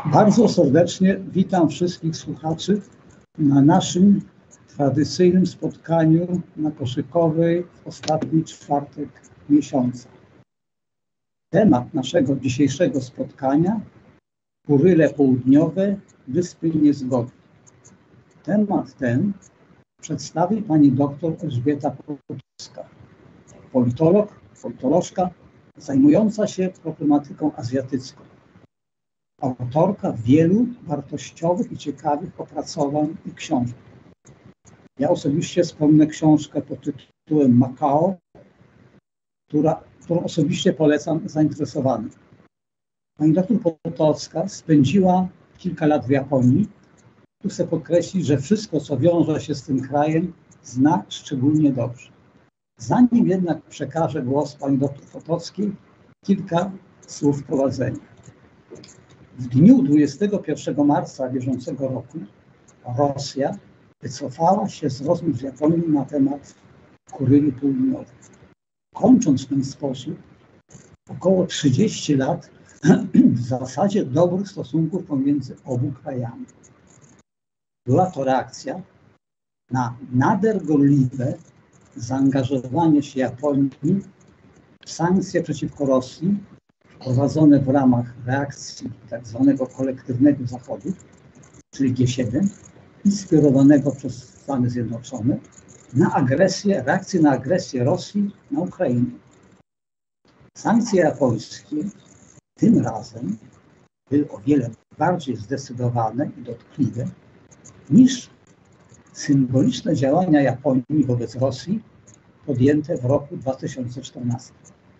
Bardzo serdecznie witam wszystkich słuchaczy na naszym tradycyjnym spotkaniu na Koszykowej w ostatni czwartek miesiąca. Temat naszego dzisiejszego spotkania: Kuryle Południowe, Wyspy Niezgody. Temat ten przedstawi pani dr Elżbieta Potocka, politolożka zajmująca się problematyką azjatycką. Autorka wielu wartościowych i ciekawych opracowań i książek. Ja osobiście wspomnę książkę pod tytułem Makao, którą osobiście polecam zainteresowanym. Pani dr Potocka spędziła kilka lat w Japonii. Tu chcę podkreślić, że wszystko, co wiąże się z tym krajem, zna szczególnie dobrze. Zanim jednak przekażę głos pani dr Potockiej, kilka słów wprowadzenia. W dniu 21 marca bieżącego roku Rosja wycofała się z rozmów z Japonią na temat Kuryli Południowych, kończąc w ten sposób około 30 lat w zasadzie dobrych stosunków pomiędzy obu krajami. Była to reakcja na nader gorliwe zaangażowanie się Japonii w sankcje przeciwko Rosji prowadzone w ramach reakcji tzw. kolektywnego Zachodu, czyli G7, inspirowanego przez Stany Zjednoczone, reakcję na agresję Rosji na Ukrainę. Sankcje japońskie tym razem były o wiele bardziej zdecydowane i dotkliwe niż symboliczne działania Japonii wobec Rosji podjęte w roku 2014.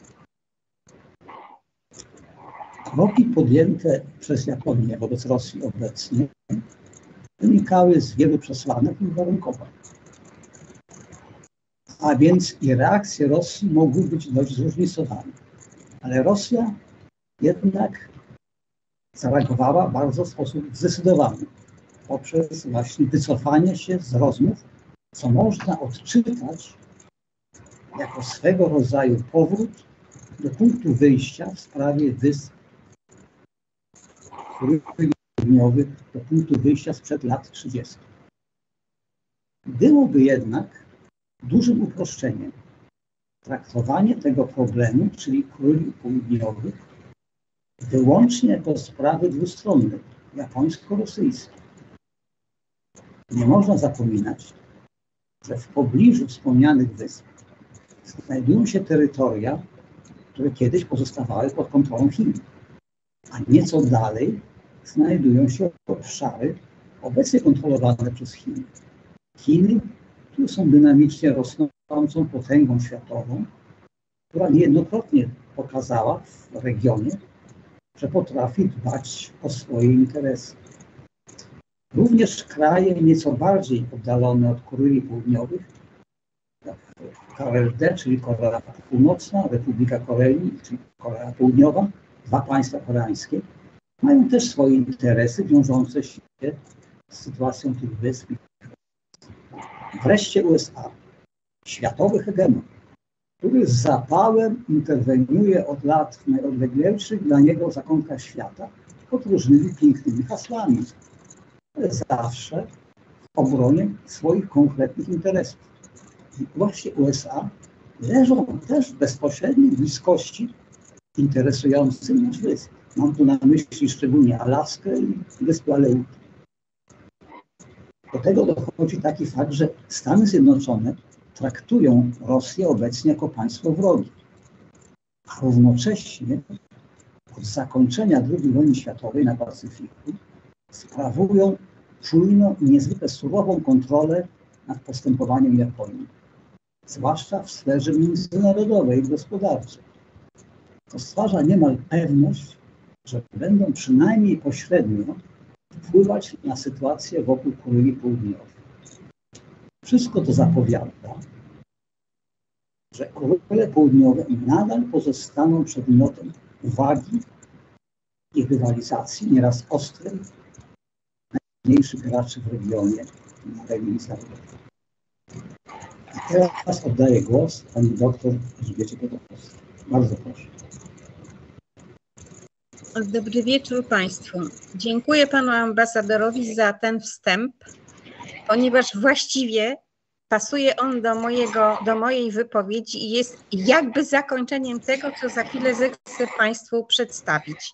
Kroki podjęte przez Japonię wobec Rosji obecnie wynikały z wielu przesłanek i uwarunkowań. A więc i reakcje Rosji mogły być dość zróżnicowane. Ale Rosja jednak zareagowała bardzo w sposób zdecydowany poprzez właśnie wycofanie się z rozmów, co można odczytać jako swego rodzaju powrót do punktu wyjścia w sprawie wysp południowych, do punktu wyjścia sprzed lat 30. Byłoby jednak dużym uproszczeniem traktowanie tego problemu, czyli Kuryli Południowych, wyłącznie jako sprawy dwustronnej, japońsko-rosyjskiej. Nie można zapominać, że w pobliżu wspomnianych wysp znajdują się terytoria, które kiedyś pozostawały pod kontrolą Chin, a nieco dalej znajdują się obszary obecnie kontrolowane przez Chiny. Chiny, które są dynamicznie rosnącą potęgą światową, która niejednokrotnie pokazała w regionie, że potrafi dbać o swoje interesy. Również kraje nieco bardziej oddalone od Kuryli Południowych, jak KRD, czyli Korea Północna, Republika Korei, czyli Korea Południowa, dwa państwa koreańskie, mają też swoje interesy wiążące się z sytuacją tych wysp. Wreszcie USA, światowy hegemon, który z zapałem interweniuje od lat w najodleglejszych dla niego zakątkach świata pod różnymi pięknymi hasłami, ale zawsze w obronie swoich konkretnych interesów. I właśnie USA leżą też w bezpośredniej bliskości interesującym nas wysp. Mam tu na myśli szczególnie Alaskę i wyspę Aleut. Do tego dochodzi taki fakt, że Stany Zjednoczone traktują Rosję obecnie jako państwo wrogie, a równocześnie od zakończenia II wojny światowej na Pacyfiku sprawują czujną i niezwykle surową kontrolę nad postępowaniem Japonii, zwłaszcza w sferze międzynarodowej i gospodarczej. To stwarza niemal pewność, że będą przynajmniej pośrednio wpływać na sytuację wokół Kuryli Południowej. Wszystko to zapowiada, że Kuryle Południowe nadal pozostaną przedmiotem uwagi i rywalizacji, nieraz ostrej, najważniejszych graczy w regionie na arenie międzynarodowej. I teraz oddaję głos pani doktor Elżbiecie Potockiej. Bardzo proszę. Dobry wieczór Państwu. Dziękuję Panu ambasadorowi za ten wstęp, ponieważ właściwie pasuje on do mojej wypowiedzi i jest jakby zakończeniem tego, co za chwilę zechcę Państwu przedstawić.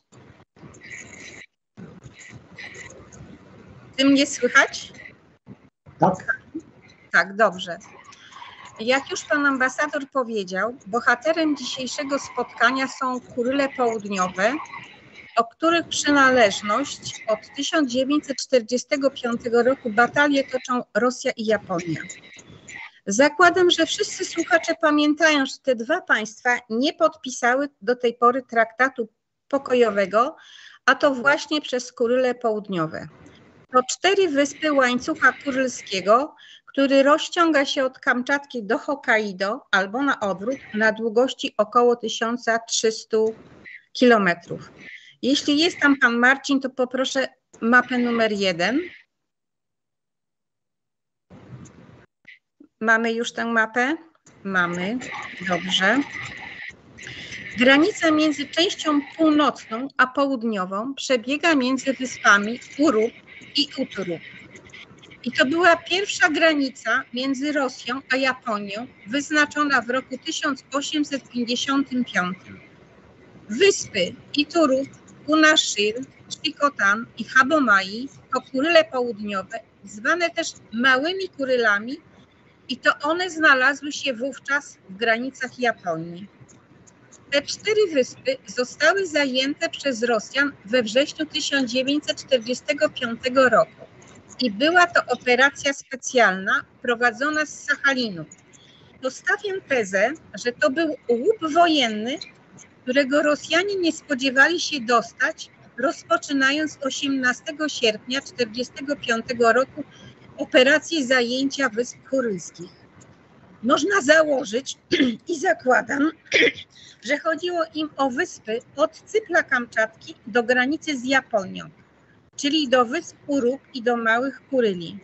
Czy mnie słychać? Tak. Tak, dobrze. Jak już Pan ambasador powiedział, bohaterem dzisiejszego spotkania są Kuryle Południowe, o których przynależność od 1945 roku batalie toczą Rosja i Japonia. Zakładam, że wszyscy słuchacze pamiętają, że te dwa państwa nie podpisały do tej pory traktatu pokojowego, a to właśnie przez Kuryle Południowe. To 4 wyspy łańcucha kurylskiego, który rozciąga się od Kamczatki do Hokkaido albo na odwrót na długości około 1300 kilometrów. Jeśli jest tam Pan Marcin, to poproszę mapę numer 1. Mamy już tę mapę? Mamy, dobrze. Granica między częścią północną a południową przebiega między wyspami Uruk i Uturuk. I to była pierwsza granica między Rosją a Japonią, wyznaczona w roku 1855. Wyspy Ituruk, Kunashir, Shikotan i Habomai to Kuryle Południowe, zwane też Małymi Kurylami, i to one znalazły się wówczas w granicach Japonii. Te 4 wyspy zostały zajęte przez Rosjan we wrześniu 1945 roku i była to operacja specjalna prowadzona z Sachalinu. Postawiam tezę, że to był łup wojenny, którego Rosjanie nie spodziewali się dostać, rozpoczynając 18 sierpnia 1945 roku operację zajęcia Wysp Kurylskich. Można założyć i zakładam, że chodziło im o wyspy od cypla Kamczatki do granicy z Japonią, czyli do wysp Uruk i do Małych Kuryli.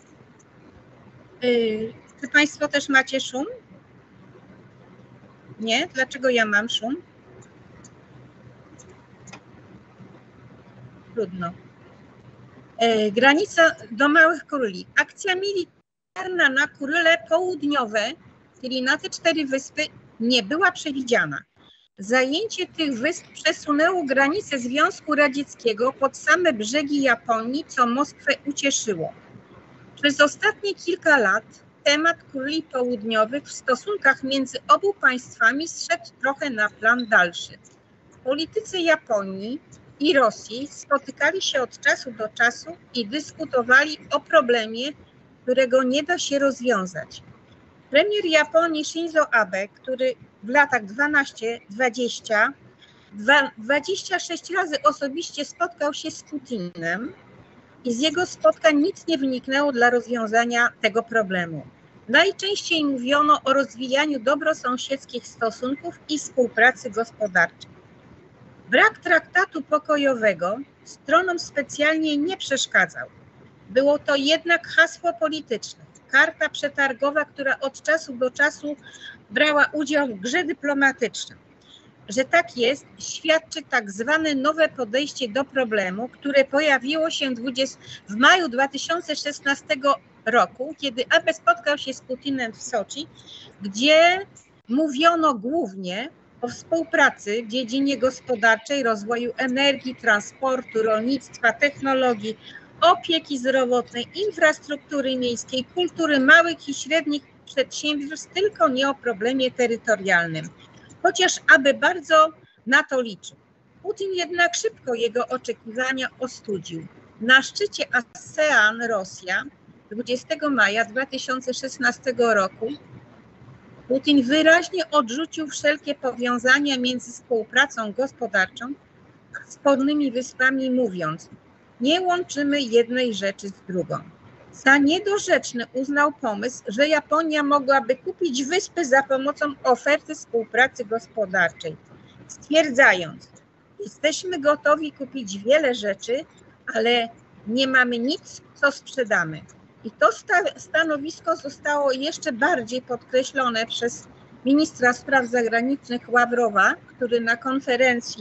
Czy Państwo też macie szum? Nie? Dlaczego ja mam szum? Trudno. Granica do Małych Kuryli. Akcja militarna na Kuryle Południowe, czyli na te 4 wyspy, nie była przewidziana. Zajęcie tych wysp przesunęło granicę Związku Radzieckiego pod same brzegi Japonii, co Moskwę ucieszyło. Przez ostatnie kilka lat temat Kuryli Południowych w stosunkach między obu państwami zszedł trochę na plan dalszy. Politycy Japonii i Rosji spotykali się od czasu do czasu i dyskutowali o problemie, którego nie da się rozwiązać. Premier Japonii Shinzo Abe, który w latach 26 razy osobiście spotkał się z Putinem i z jego spotkań nic nie wyniknęło dla rozwiązania tego problemu. Najczęściej mówiono o rozwijaniu dobrosąsiedzkich stosunków i współpracy gospodarczej. Brak traktatu pokojowego stronom specjalnie nie przeszkadzał. Było to jednak hasło polityczne, karta przetargowa, która od czasu do czasu brała udział w grze dyplomatycznej. Że tak jest, świadczy tak zwane nowe podejście do problemu, które pojawiło się w maju 2016 roku, kiedy Abe spotkał się z Putinem w Soczi, gdzie mówiono głównie o współpracy w dziedzinie gospodarczej, rozwoju energii, transportu, rolnictwa, technologii, opieki zdrowotnej, infrastruktury miejskiej, kultury, małych i średnich przedsiębiorstw, tylko nie o problemie terytorialnym. Chociaż Abe bardzo na to liczył. Putin jednak szybko jego oczekiwania ostudził. Na szczycie ASEAN-Rosja 20 maja 2016 roku Putin wyraźnie odrzucił wszelkie powiązania między współpracą gospodarczą a spornymi wyspami, mówiąc: nie łączymy jednej rzeczy z drugą. Za niedorzeczny uznał pomysł, że Japonia mogłaby kupić wyspy za pomocą oferty współpracy gospodarczej, stwierdzając: jesteśmy gotowi kupić wiele rzeczy, ale nie mamy nic, co sprzedamy. I to stanowisko zostało jeszcze bardziej podkreślone przez ministra spraw zagranicznych Ławrowa, który na konferencji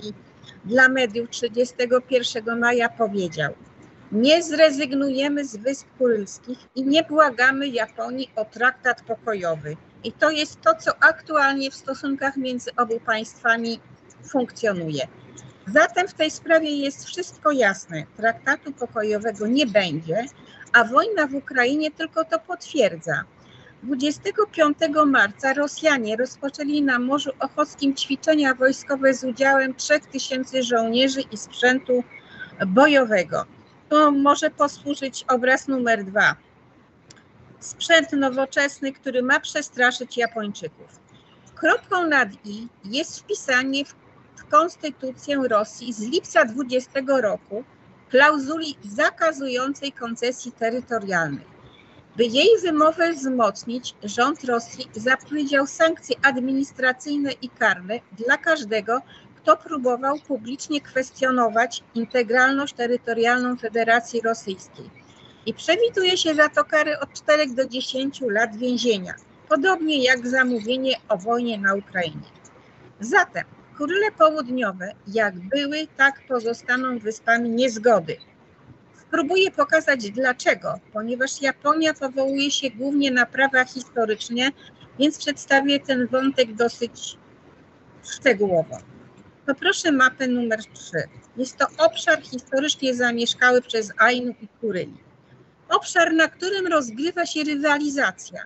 dla mediów 31 maja powiedział: nie zrezygnujemy z Wysp Kurylskich i nie błagamy Japonii o traktat pokojowy. I to jest to, co aktualnie w stosunkach między obu państwami funkcjonuje. Zatem w tej sprawie jest wszystko jasne. Traktatu pokojowego nie będzie, a wojna w Ukrainie tylko to potwierdza. 25 marca Rosjanie rozpoczęli na Morzu Ochockim ćwiczenia wojskowe z udziałem 3000 żołnierzy i sprzętu bojowego. To może posłużyć obraz numer 2. Sprzęt nowoczesny, który ma przestraszyć Japończyków. Kropką nad i jest wpisanie w konstytucję Rosji z lipca 20 roku klauzuli zakazującej koncesji terytorialnej. By jej wymowę wzmocnić, rząd Rosji zapowiedział sankcje administracyjne i karne dla każdego, kto próbował publicznie kwestionować integralność terytorialną Federacji Rosyjskiej. I przewiduje się za to kary od 4 do 10 lat więzienia, podobnie jak za mówienie o wojnie na Ukrainie. Zatem Kuryle Południowe, jak były, tak pozostaną wyspami niezgody. Spróbuję pokazać dlaczego, ponieważ Japonia powołuje się głównie na prawa historyczne, więc przedstawię ten wątek dosyć szczegółowo. Poproszę mapę numer 3. Jest to obszar historycznie zamieszkały przez Ainu i Kuryli. Obszar, na którym rozgrywa się rywalizacja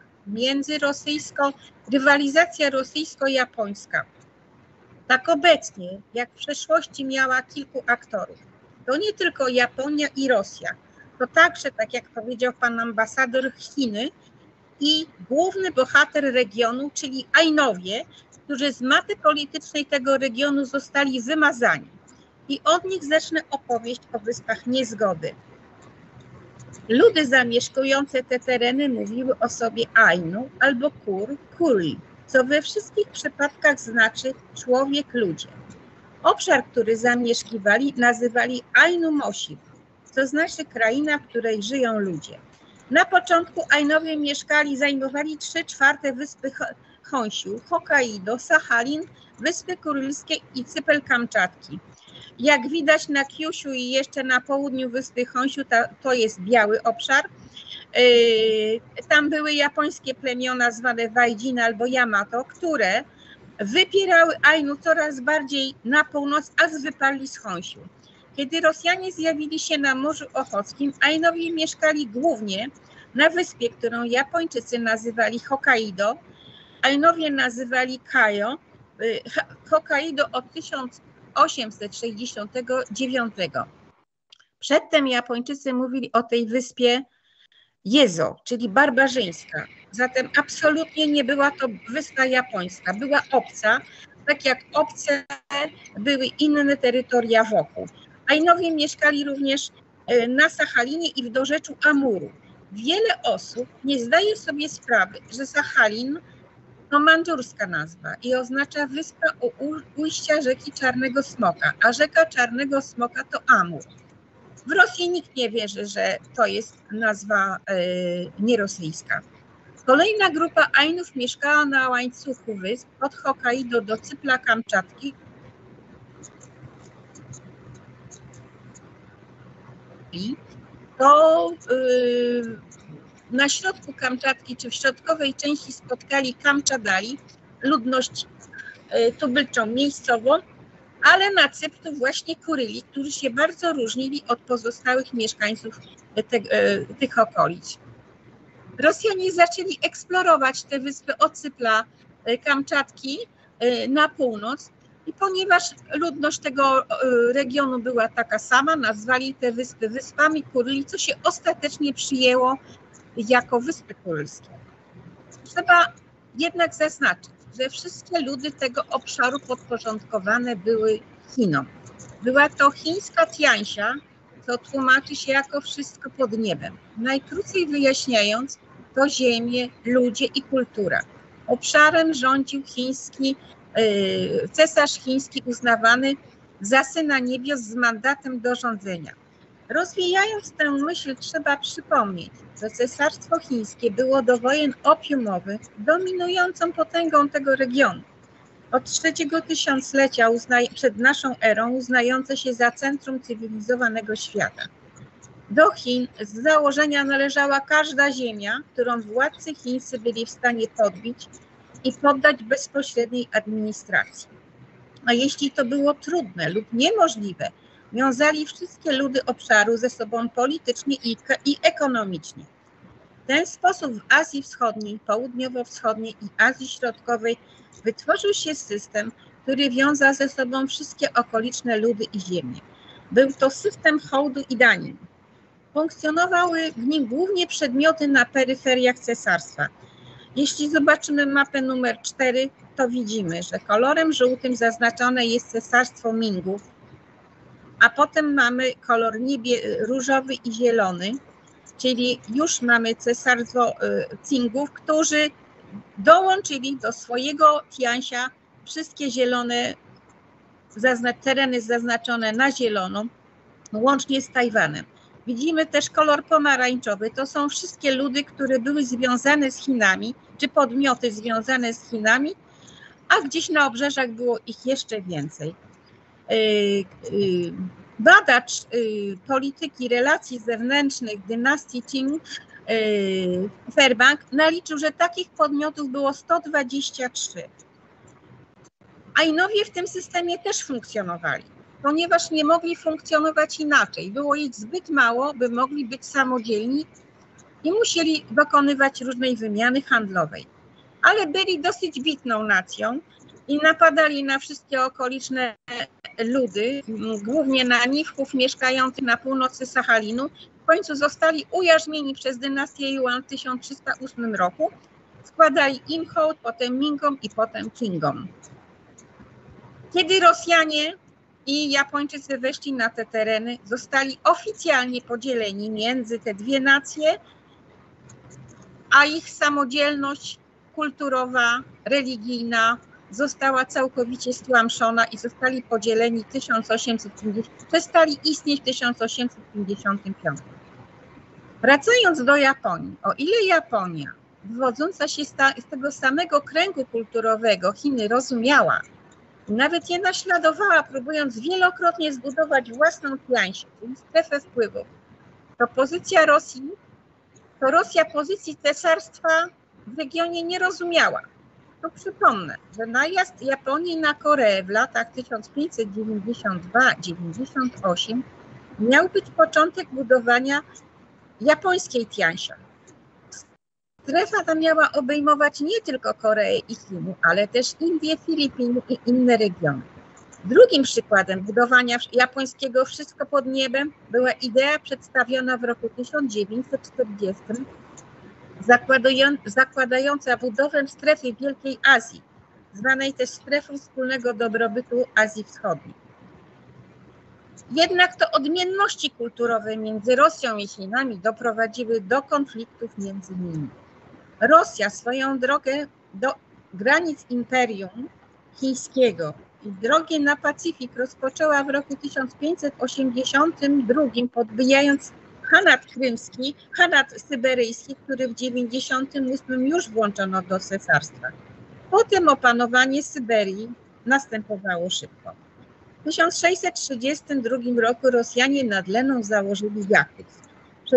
rywalizacja rosyjsko-japońska. Tak obecnie, jak w przeszłości miała kilku aktorów. To nie tylko Japonia i Rosja, to także, tak jak powiedział pan ambasador, Chiny i główny bohater regionu, czyli Ainowie, którzy z mapy politycznej tego regionu zostali wymazani. I od nich zacznę opowieść o Wyspach Niezgody. Ludy zamieszkujące te tereny mówiły o sobie Ainu albo Kuri, co we wszystkich przypadkach znaczy człowiek, ludzie. Obszar, który zamieszkiwali, nazywali Ainu Mosif, co znaczy kraina, w której żyją ludzie. Na początku Ainowie zajmowali 3/4 wyspy Honshu, Hokkaido, Sachalin, Wyspy Kurylskie i Cypel Kamczatki. Jak widać na Kyushu i jeszcze na południu wyspy Honshu, to jest biały obszar. Tam były japońskie plemiona zwane Wajdin albo Yamato, które wypierały Ainu coraz bardziej na północ, aż wyparli z Honshu. Kiedy Rosjanie zjawili się na Morzu Ochockim, Ainowie mieszkali głównie na wyspie, którą Japończycy nazywali Hokkaido. Ainowie nazywali Kajo, Hokkaido od 1869. Przedtem Japończycy mówili o tej wyspie Jezo, czyli barbarzyńska. Zatem absolutnie nie była to wyspa japońska, była obca, tak jak obce były inne terytoria wokół. Ainowie mieszkali również na Sachalinie i w dorzeczu Amuru. Wiele osób nie zdaje sobie sprawy, że Sachalin to mandżurska nazwa i oznacza wyspa u ujścia rzeki Czarnego Smoka, a rzeka Czarnego Smoka to Amur. W Rosji nikt nie wierzy, że to jest nazwa nierosyjska. Kolejna grupa Ainów mieszkała na łańcuchu wysp od Hokkaido do Cypla Kamczatki. To na środku Kamczatki, czy w środkowej części spotkali Kamczadali, ludność tubylczą miejscową, ale na Cypru właśnie Kuryli, którzy się bardzo różnili od pozostałych mieszkańców tych okolic. Rosjanie zaczęli eksplorować te wyspy od Cypla Kamczatki na północ i ponieważ ludność tego regionu była taka sama, nazwali te wyspy wyspami Kuryli, co się ostatecznie przyjęło jako Wyspy Kurylskie. Trzeba jednak zaznaczyć, że wszystkie ludy tego obszaru podporządkowane były Chinom. Była to chińska Tianxia, co tłumaczy się jako wszystko pod niebem. Najkrócej wyjaśniając, to ziemię, ludzie i kultura. Obszarem rządził cesarz chiński uznawany za syna niebios z mandatem do rządzenia. Rozwijając tę myśl, trzeba przypomnieć, że Cesarstwo Chińskie było do wojen opiumowych dominującą potęgą tego regionu. Od trzeciego tysiąclecia przed naszą erą uznające się za centrum cywilizowanego świata. Do Chin z założenia należała każda ziemia, którą władcy chińscy byli w stanie podbić i poddać bezpośredniej administracji. A jeśli to było trudne lub niemożliwe, wiązali wszystkie ludy obszaru ze sobą politycznie i ekonomicznie. W ten sposób w Azji Wschodniej, Południowo-Wschodniej i Azji Środkowej wytworzył się system, który wiązał ze sobą wszystkie okoliczne ludy i ziemie. Był to system hołdu i danin. Funkcjonowały w nim głównie przedmioty na peryferiach cesarstwa. Jeśli zobaczymy mapę numer 4, to widzimy, że kolorem żółtym zaznaczone jest cesarstwo Mingów, a potem mamy kolor różowy i zielony, czyli już mamy cesarstwo Qingów, którzy dołączyli do swojego Tianxia wszystkie zielone tereny zaznaczone na zielono, łącznie z Tajwanem. Widzimy też kolor pomarańczowy, to są wszystkie ludy, które były związane z Chinami, czy podmioty związane z Chinami, a gdzieś na obrzeżach było ich jeszcze więcej. Badacz polityki relacji zewnętrznych dynastii Qing, Fairbank, naliczył, że takich podmiotów było 123. Ainowie w tym systemie też funkcjonowali, ponieważ nie mogli funkcjonować inaczej. Było ich zbyt mało, by mogli być samodzielni i musieli dokonywać różnej wymiany handlowej. Ale byli dosyć bitną nacją i napadali na wszystkie okoliczne ludy, głównie na Niwków mieszkających na północy Sachalinu. W końcu zostali ujarzmieni przez dynastię Yuan w 1308 roku. Składali im hołd, potem Mingom i potem Qingom. Kiedy Rosjanie i Japończycy weszli na te tereny, zostali oficjalnie podzieleni między te dwie nacje, a ich samodzielność kulturowa, religijna została całkowicie stłamszona i zostali podzieleni w 1850, przestali istnieć w 1855. Wracając do Japonii, o ile Japonia, wywodząca się z tego samego kręgu kulturowego Chiny, rozumiała, nawet je naśladowała, próbując wielokrotnie zbudować własną Tianxię, czyli strefę wpływów, to pozycja Rosji, to Rosja pozycji cesarstwa w regionie nie rozumiała. To przypomnę, że najazd Japonii na Koreę w latach 1592-98 miał być początek budowania japońskiej Tianxia. Strefa ta miała obejmować nie tylko Koreę i Chiny, ale też Indie, Filipiny i inne regiony. Drugim przykładem budowania japońskiego wszystko pod niebem była idea przedstawiona w roku 1940, zakładająca budowę strefy Wielkiej Azji, zwanej też strefą wspólnego dobrobytu Azji Wschodniej. Jednak to odmienności kulturowe między Rosją i Chinami doprowadziły do konfliktów między nimi. Rosja swoją drogę do granic Imperium Chińskiego i drogę na Pacyfik rozpoczęła w roku 1582, podbijając Hanat krymski, Hanat syberyjski, który w 1998 już włączono do cesarstwa. Potem opanowanie Syberii następowało szybko. W 1632 roku Rosjanie nad Leną założyli Jakutsk. W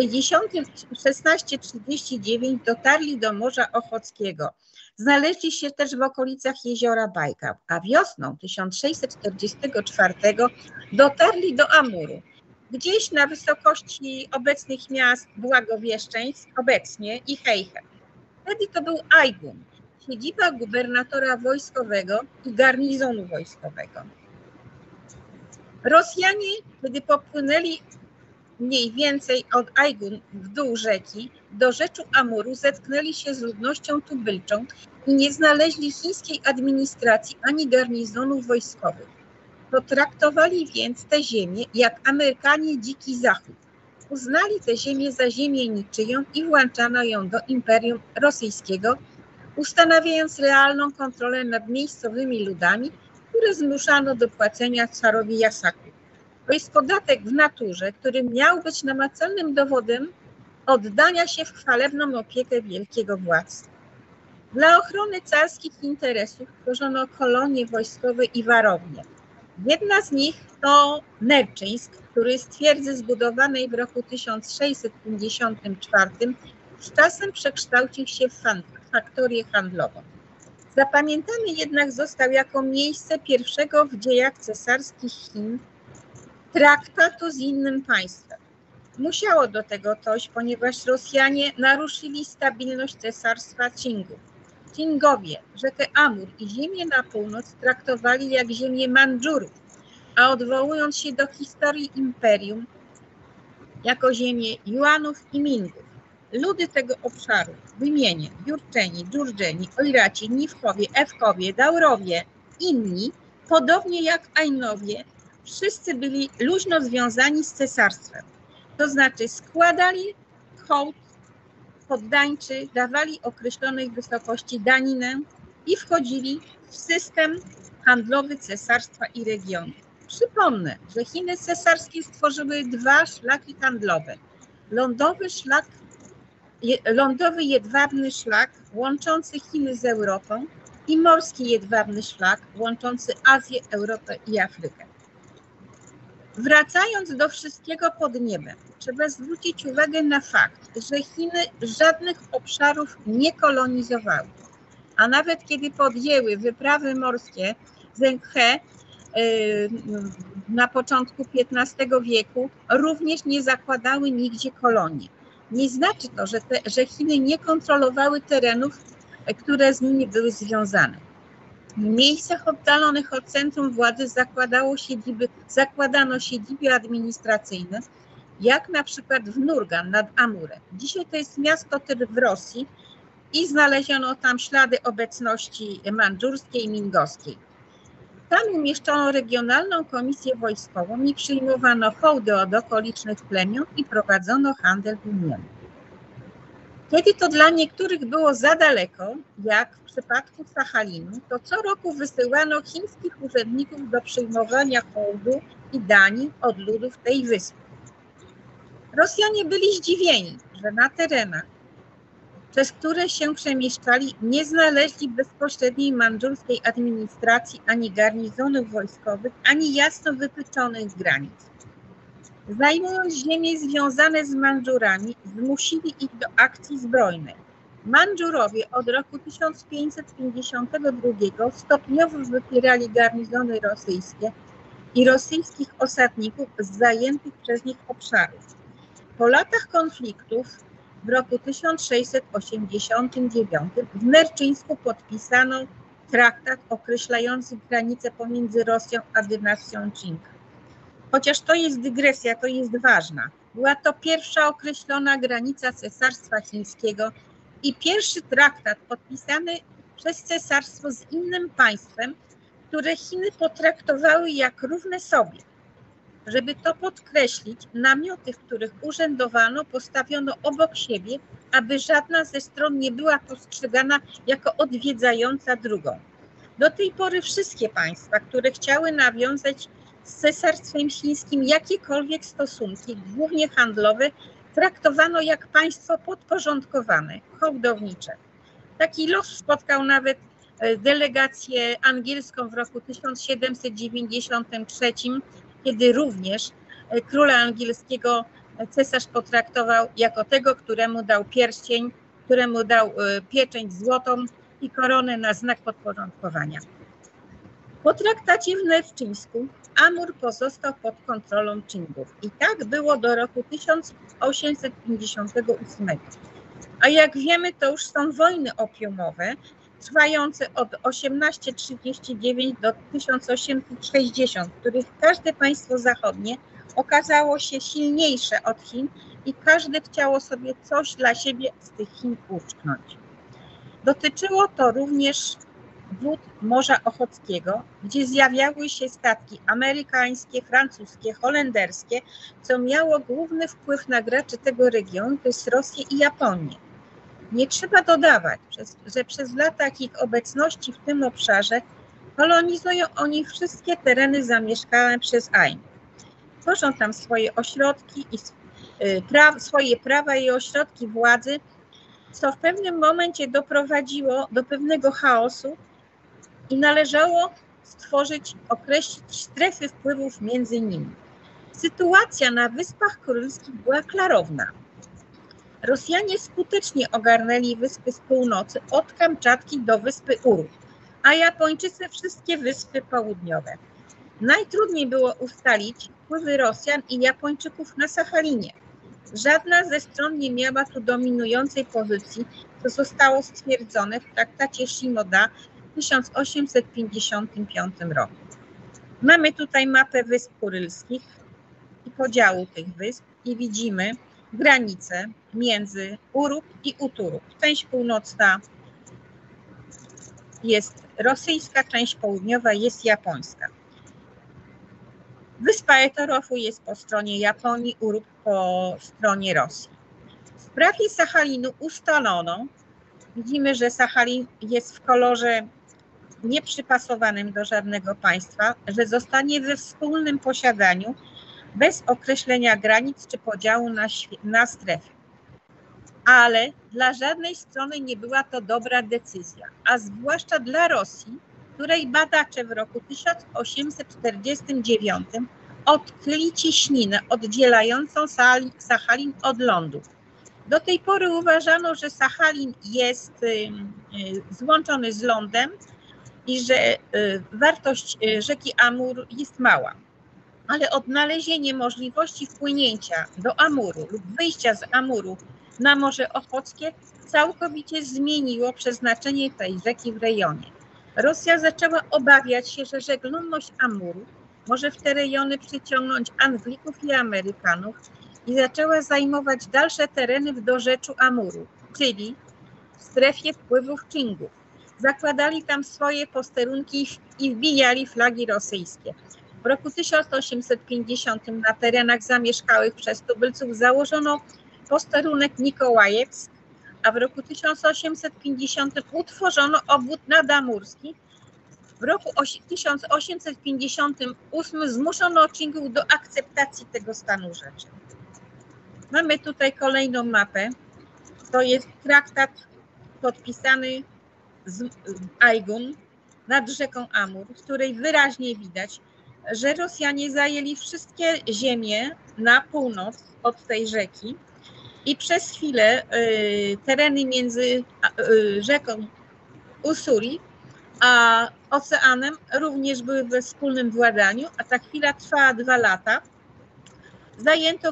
1639 dotarli do Morza Ochockiego. Znaleźli się też w okolicach jeziora Bajkał, a wiosną 1644 dotarli do Amuru, gdzieś na wysokości obecnych miast Błagowieszczeńsk obecnie i Heihe. Wtedy to był Ajgun, siedziba gubernatora wojskowego i garnizonu wojskowego. Rosjanie, kiedy popłynęli mniej więcej od Ajgun w dół rzeki do rzeczu Amuru, zetknęli się z ludnością tubylczą i nie znaleźli chińskiej administracji ani garnizonów wojskowych. Potraktowali więc tę ziemię jak Amerykanie Dziki Zachód. Uznali tę ziemię za ziemię niczyją i włączano ją do Imperium Rosyjskiego, ustanawiając realną kontrolę nad miejscowymi ludami, które zmuszano do płacenia carowi jasaku. To jest podatek w naturze, który miał być namacalnym dowodem oddania się w chwalebną opiekę wielkiego władcy. Dla ochrony carskich interesów tworzono kolonie wojskowe i warownie. Jedna z nich to Nerczyńsk, który z twierdzy zbudowanej w roku 1654 z czasem przekształcił się w faktorię handlową. Zapamiętany jednak został jako miejsce pierwszego w dziejach cesarskich Chin traktatu z innym państwem. Musiało do tego dojść, ponieważ Rosjanie naruszyli stabilność cesarstwa Qingów. Qingowie rzekę Amur i ziemię na północ traktowali jak ziemię Mandżurów, a odwołując się do historii imperium jako ziemię Juanów i Mingów. Ludy tego obszaru wymienię: Jurczeni, Dżurdżeni, Ojraci, Niwkowie, Ewkowie, Daurowie, inni, podobnie jak Ajnowie, wszyscy byli luźno związani z cesarstwem. To znaczy składali hołd poddańczy, dawali określonej wysokości daninę i wchodzili w system handlowy cesarstwa i regionu. Przypomnę, że Chiny cesarskie stworzyły dwa szlaki handlowe. Lądowy jedwabny szlak łączący Chiny z Europą i morski jedwabny szlak łączący Azję, Europę i Afrykę. Wracając do wszystkiego pod niebem, trzeba zwrócić uwagę na fakt, że Chiny żadnych obszarów nie kolonizowały, a nawet kiedy podjęły wyprawy morskie Zheng-he na początku XV wieku, również nie zakładały nigdzie kolonii. Nie znaczy to, że Chiny nie kontrolowały terenów, które z nimi były związane. W miejscach oddalonych od centrum władzy zakładano siedziby administracyjne, jak na przykład w Nurgan nad Amurem. Dzisiaj to jest miasto w Rosji i znaleziono tam ślady obecności mandżurskiej i mingowskiej. Tam umieszczono regionalną komisję wojskową i przyjmowano hołdy od okolicznych plemion i prowadzono handel wymienny. Kiedy to dla niektórych było za daleko, jak w przypadku Sachalinu, to co roku wysyłano chińskich urzędników do przyjmowania hołdu i danin od ludów tej wyspy. Rosjanie byli zdziwieni, że na terenach, przez które się przemieszczali, nie znaleźli bezpośredniej mandżurskiej administracji, ani garnizonów wojskowych, ani jasno wytyczonych granic. Zajmując ziemie związane z Mandżurami, zmusili ich do akcji zbrojnej. Mandżurowie od roku 1552 stopniowo wypierali garnizony rosyjskie i rosyjskich osadników z zajętych przez nich obszarów. Po latach konfliktów w roku 1689 w Nerczyńsku podpisano traktat określający granice pomiędzy Rosją a dynastią Qing. Chociaż to jest dygresja, to jest ważna. Była to pierwsza określona granica Cesarstwa Chińskiego i pierwszy traktat podpisany przez cesarstwo z innym państwem, które Chiny potraktowały jak równe sobie. Żeby to podkreślić, namioty, w których urzędowano, postawiono obok siebie, aby żadna ze stron nie była postrzegana jako odwiedzająca drugą. Do tej pory wszystkie państwa, które chciały nawiązać z Cesarstwem Chińskim jakiekolwiek stosunki, głównie handlowe, traktowano jak państwo podporządkowane, hołdownicze. Taki los spotkał nawet delegację angielską w roku 1793, kiedy również króla angielskiego cesarz potraktował jako tego, któremu dał pierścień, któremu dał pieczęć złotą i koronę na znak podporządkowania. Po traktacie w Nerczyńsku Amur pozostał pod kontrolą Qingów i tak było do roku 1858. A jak wiemy, to już są wojny opiumowe trwające od 1839 do 1860, w których każde państwo zachodnie okazało się silniejsze od Chin i każde chciało sobie coś dla siebie z tych Chin uczknąć. Dotyczyło to również wód Morza Ochockiego, gdzie zjawiały się statki amerykańskie, francuskie, holenderskie, co miało główny wpływ na graczy tego regionu, to jest Rosję i Japonię. Nie trzeba dodawać, że przez lata ich obecności w tym obszarze kolonizują oni wszystkie tereny zamieszkane przez Ain. Tworzą tam swoje ośrodki i swoje prawa i ośrodki władzy co w pewnym momencie doprowadziło do pewnego chaosu i należało określić strefy wpływów między nimi. Sytuacja na Wyspach Kurylskich była klarowna. Rosjanie skutecznie ogarnęli wyspy z północy, od Kamczatki do wyspy Uruk, a Japończycy wszystkie wyspy południowe. Najtrudniej było ustalić wpływy Rosjan i Japończyków na Sachalinie. Żadna ze stron nie miała tu dominującej pozycji, co zostało stwierdzone w traktacie Shimoda w 1855 roku. Mamy tutaj mapę Wysp Kurylskich i podziału tych wysp i widzimy granice między Uruk i Uturuk. Część północna jest rosyjska, część południowa jest japońska. Wyspa Etorofu jest po stronie Japonii, Uruk po stronie Rosji. W sprawie Sachalinu ustalono, widzimy, że Sachalin jest w kolorze nieprzypasowanym do żadnego państwa, że zostanie we wspólnym posiadaniu bez określenia granic czy podziału na strefy. Ale dla żadnej strony nie była to dobra decyzja, a zwłaszcza dla Rosji, której badacze w roku 1849 odkryli cieśninę oddzielającą Sachalin od lądu. Do tej pory uważano, że Sachalin jest złączony z lądem i że wartość rzeki Amur jest mała. Ale odnalezienie możliwości wpłynięcia do Amuru lub wyjścia z Amuru na Morze Ochockie całkowicie zmieniło przeznaczenie tej rzeki w rejonie. Rosja zaczęła obawiać się, że żeglowność Amuru może w te rejony przyciągnąć Anglików i Amerykanów i zaczęła zajmować dalsze tereny w dorzeczu Amuru, czyli w strefie wpływów Czingów. Zakładali tam swoje posterunki i wbijali flagi rosyjskie. W roku 1850 na terenach zamieszkałych przez tubylców założono posterunek Mikołajewsk, a w roku 1850 utworzono obwód nadamurski. W roku 1858 zmuszono Czingów do akceptacji tego stanu rzeczy. Mamy tutaj kolejną mapę. To jest traktat podpisany z Aigun nad rzeką Amur, w której wyraźnie widać, że Rosjanie zajęli wszystkie ziemie na północ od tej rzeki i przez chwilę tereny między rzeką Ussuri a oceanem również były we wspólnym władaniu, a ta chwila trwała 2 lata. Zajęto w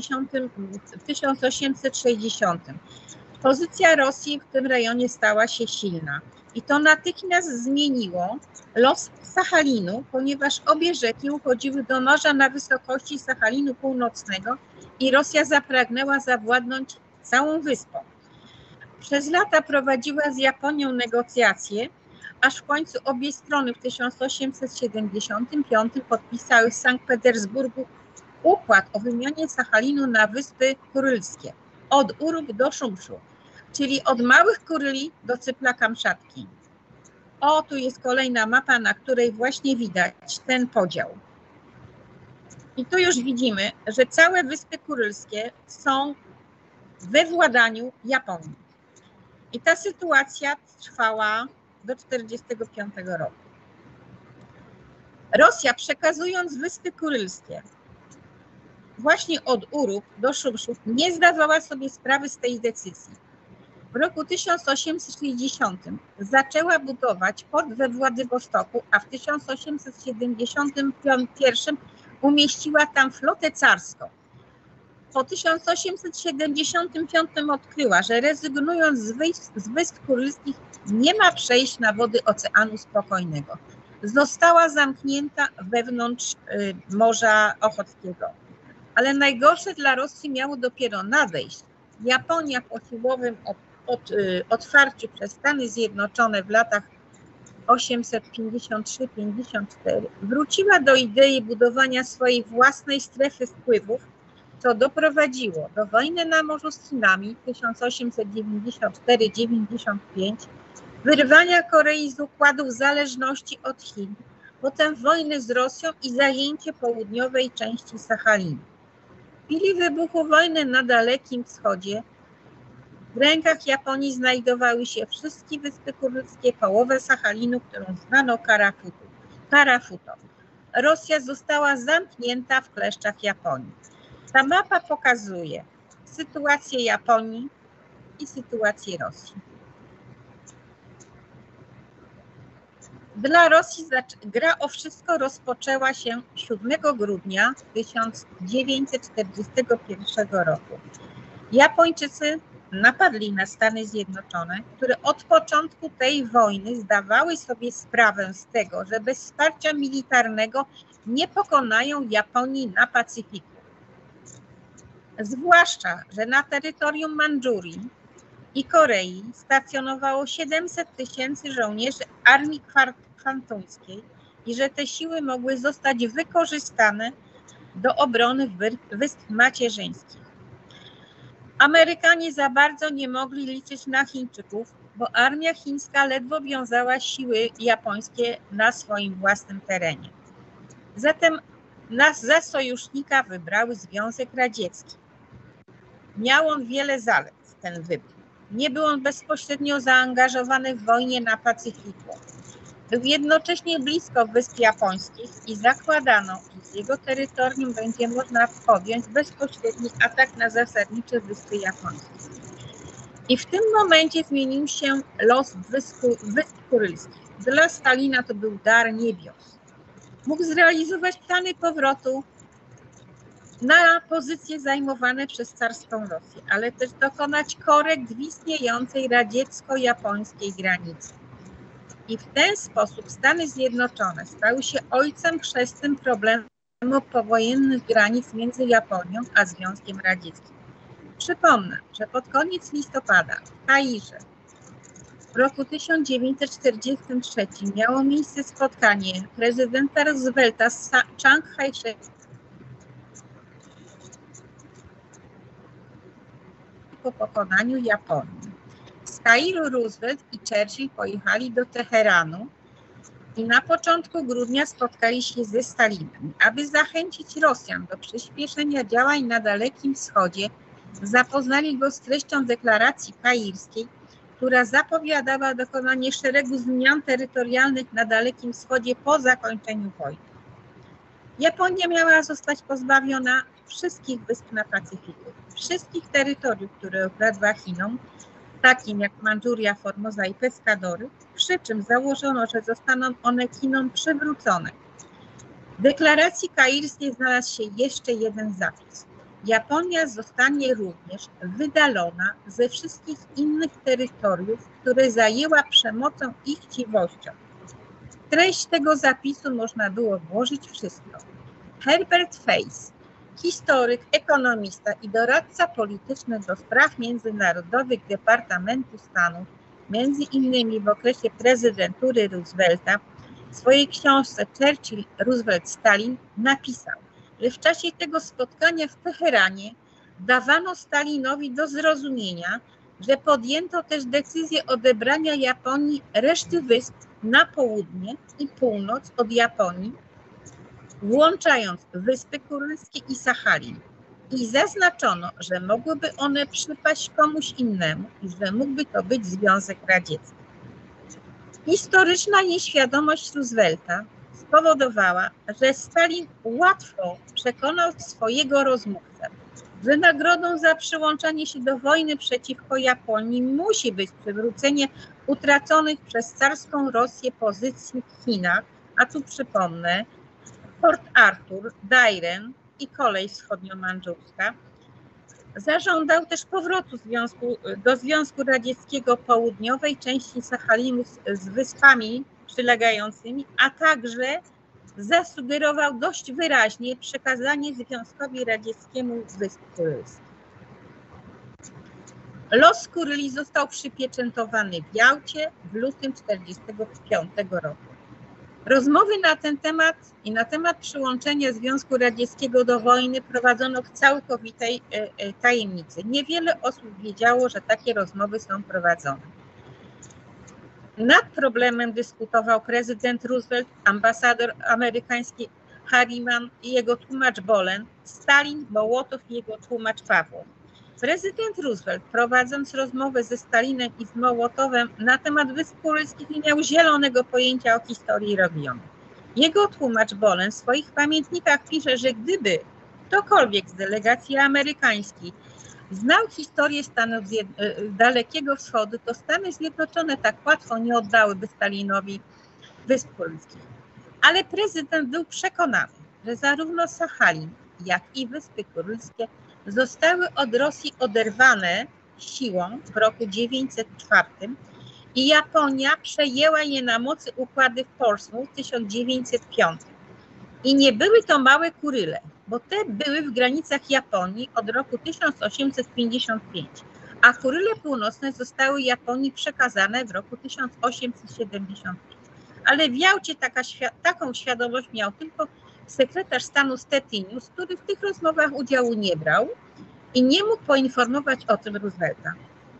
1860. Pozycja Rosji w tym rejonie stała się silna i to natychmiast zmieniło los Sachalinu, ponieważ obie rzeki uchodziły do morza na wysokości Sachalinu Północnego i Rosja zapragnęła zawładnąć całą wyspą. Przez lata prowadziła z Japonią negocjacje, aż w końcu obie strony w 1875 podpisały w Sankt Petersburgu układ o wymianie Sachalinu na Wyspy Kurylskie, od Uruk do Szumszu, czyli od Małych Kuryli do Cypla Kamczatki. O, tu jest kolejna mapa, na której właśnie widać ten podział. I tu już widzimy, że całe Wyspy Kurylskie są we władaniu Japonii. I ta sytuacja trwała do 1945 roku. Rosja, przekazując Wyspy Kurylskie właśnie od Uruk do Szumszów, nie zdawała sobie sprawy z tej decyzji. W roku 1860 zaczęła budować port we Władywostoku, a w 1871 umieściła tam flotę carską. Po 1875 odkryła, że rezygnując z Wysp Kurylskich nie ma przejść na wody Oceanu Spokojnego. Została zamknięta wewnątrz Morza Ochockiego. Ale najgorsze dla Rosji miało dopiero nadejść. Japonia po siłowym otwarciu przez Stany Zjednoczone w latach 853-54 wróciła do idei budowania swojej własnej strefy wpływów, co doprowadziło do wojny na Morzu z Chinami 1894-95, wyrwania Korei z układów zależności od Chin, potem wojny z Rosją i zajęcie południowej części Sachalinu. W chwili wybuchu wojny na Dalekim Wschodzie W rękach Japonii znajdowały się wszystkie wyspy kurylskie, połowę Sachalinu, którą zwano Karafuto. Rosja została zamknięta w kleszczach Japonii. Ta mapa pokazuje sytuację Japonii i sytuację Rosji. Dla Rosji gra o wszystko rozpoczęła się 7 grudnia 1941 roku. Japończycy napadli na Stany Zjednoczone, które od początku tej wojny zdawały sobie sprawę z tego, że bez wsparcia militarnego nie pokonają Japonii na Pacyfiku. Zwłaszcza, że na terytorium Mandżurii i Korei stacjonowało 700 000 żołnierzy armii kwantuńskiej i że te siły mogły zostać wykorzystane do obrony wysp macierzyńskich. Amerykanie za bardzo nie mogli liczyć na Chińczyków, bo armia chińska ledwo wiązała siły japońskie na swoim własnym terenie. Zatem za sojusznika wybrały Związek Radziecki. Miał on wiele zalet, ten wybór. Nie był on bezpośrednio zaangażowany w wojnę na Pacyfiku. Był jednocześnie blisko wysp japońskich i zakładano, że z jego terytorium będzie można podjąć bezpośredni atak na zasadnicze wyspy japońskie. I w tym momencie zmienił się los wysp kurylskich. Dla Stalina to był dar niebios. Mógł zrealizować plany powrotu na pozycje zajmowane przez carską Rosję, ale też dokonać korekt w istniejącej radziecko-japońskiej granicy. I w ten sposób Stany Zjednoczone stały się ojcem chrzestnym problemu powojennych granic między Japonią a Związkiem Radzieckim. Przypomnę, że pod koniec listopada w Kairze w roku 1943 miało miejsce spotkanie prezydenta Roosevelta z Chiang Kai-shek po pokonaniu Japonii. Z Kairu Roosevelt i Churchill pojechali do Teheranu i na początku grudnia spotkali się ze Stalinem. Aby zachęcić Rosjan do przyspieszenia działań na Dalekim Wschodzie, zapoznali go z treścią deklaracji kairskiej, która zapowiadała dokonanie szeregu zmian terytorialnych na Dalekim Wschodzie po zakończeniu wojny. Japonia miała zostać pozbawiona wszystkich wysp na Pacyfiku, wszystkich terytoriów, które ukradła Chinom, takim jak Mandżuria, Formosa i Pescadory, przy czym założono, że zostaną one Chinom przywrócone. W deklaracji kairskiej znalazł się jeszcze jeden zapis. Japonia zostanie również wydalona ze wszystkich innych terytoriów, które zajęła przemocą i chciwością. W treść tego zapisu można było włożyć wszystko. Herbert Face, historyk, ekonomista i doradca polityczny do spraw międzynarodowych Departamentu Stanów, między innymi w okresie prezydentury Roosevelta, w swojej książce Churchill, Roosevelt, Stalin napisał, że w czasie tego spotkania w Teheranie dawano Stalinowi do zrozumienia, że podjęto też decyzję odebrania Japonii reszty wysp na południe i północ od Japonii, włączając Wyspy Kurylskie i Sachalin. I zaznaczono, że mogłyby one przypaść komuś innemu i że mógłby to być Związek Radziecki. Historyczna nieświadomość Roosevelta spowodowała, że Stalin łatwo przekonał swojego rozmówcę, że nagrodą za przyłączanie się do wojny przeciwko Japonii musi być przywrócenie utraconych przez carską Rosję pozycji w Chinach, a tu przypomnę Port Arthur, Dairen i kolej wschodnio-mandżurska. Zażądał też powrotu do Związku Radzieckiego południowej części Sachalinu z wyspami przylegającymi, a także zasugerował dość wyraźnie przekazanie Związkowi Radzieckiemu Wysp Kurylskich. Los Kuryli został przypieczętowany w Jałcie w lutym 1945 roku. Rozmowy na ten temat i na temat przyłączenia Związku Radzieckiego do wojny prowadzono w całkowitej tajemnicy. Niewiele osób wiedziało, że takie rozmowy są prowadzone. Nad problemem dyskutował prezydent Roosevelt, ambasador amerykański Harriman i jego tłumacz Bolen, Stalin, Mołotow i jego tłumacz Pawłow. Prezydent Roosevelt, prowadząc rozmowę ze Stalinem i z Mołotowem na temat Wysp Kurylskich, nie miał zielonego pojęcia o historii regionu. Jego tłumacz Bolen w swoich pamiętnikach pisze, że gdyby ktokolwiek z delegacji amerykańskiej znał historię Stanów Dalekiego Wschodu, to Stany Zjednoczone tak łatwo nie oddałyby Stalinowi Wysp Kurylskich. Ale prezydent był przekonany, że zarówno Sachalin, jak i Wyspy Kurylskie zostały od Rosji oderwane siłą w roku 1904 i Japonia przejęła je na mocy układu w Portsmouth w 1905. I nie były to małe Kuryle, bo te były w granicach Japonii od roku 1855, a Kuryle Północne zostały Japonii przekazane w roku 1875. Ale w Jałcie taką świadomość miał tylko sekretarz stanu Stettinius, który w tych rozmowach udziału nie brał i nie mógł poinformować o tym Roosevelta.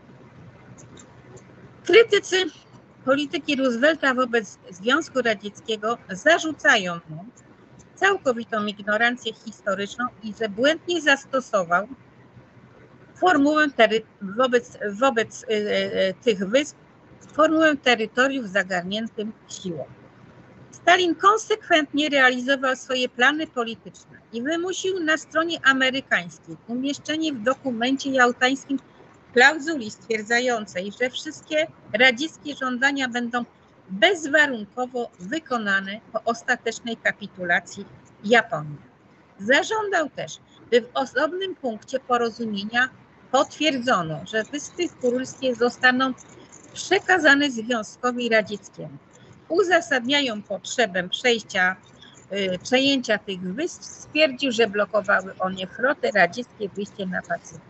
Krytycy polityki Roosevelta wobec Związku Radzieckiego zarzucają mu całkowitą ignorancję historyczną i że błędnie zastosował formułę wobec tych wysp, formułę terytoriów zagarniętym siłą. Stalin konsekwentnie realizował swoje plany polityczne i wymusił na stronie amerykańskiej umieszczenie w dokumencie jałtańskim klauzuli stwierdzającej, że wszystkie radzieckie żądania będą bezwarunkowo wykonane po ostatecznej kapitulacji Japonii. Zażądał też, by w osobnym punkcie porozumienia potwierdzono, że Wyspy Kurylskie zostaną przekazane Związkowi Radzieckiemu. Uzasadniają potrzebę przejęcia tych wysp. Stwierdził, że blokowały one floty radzieckie wyjście na Pacyfik.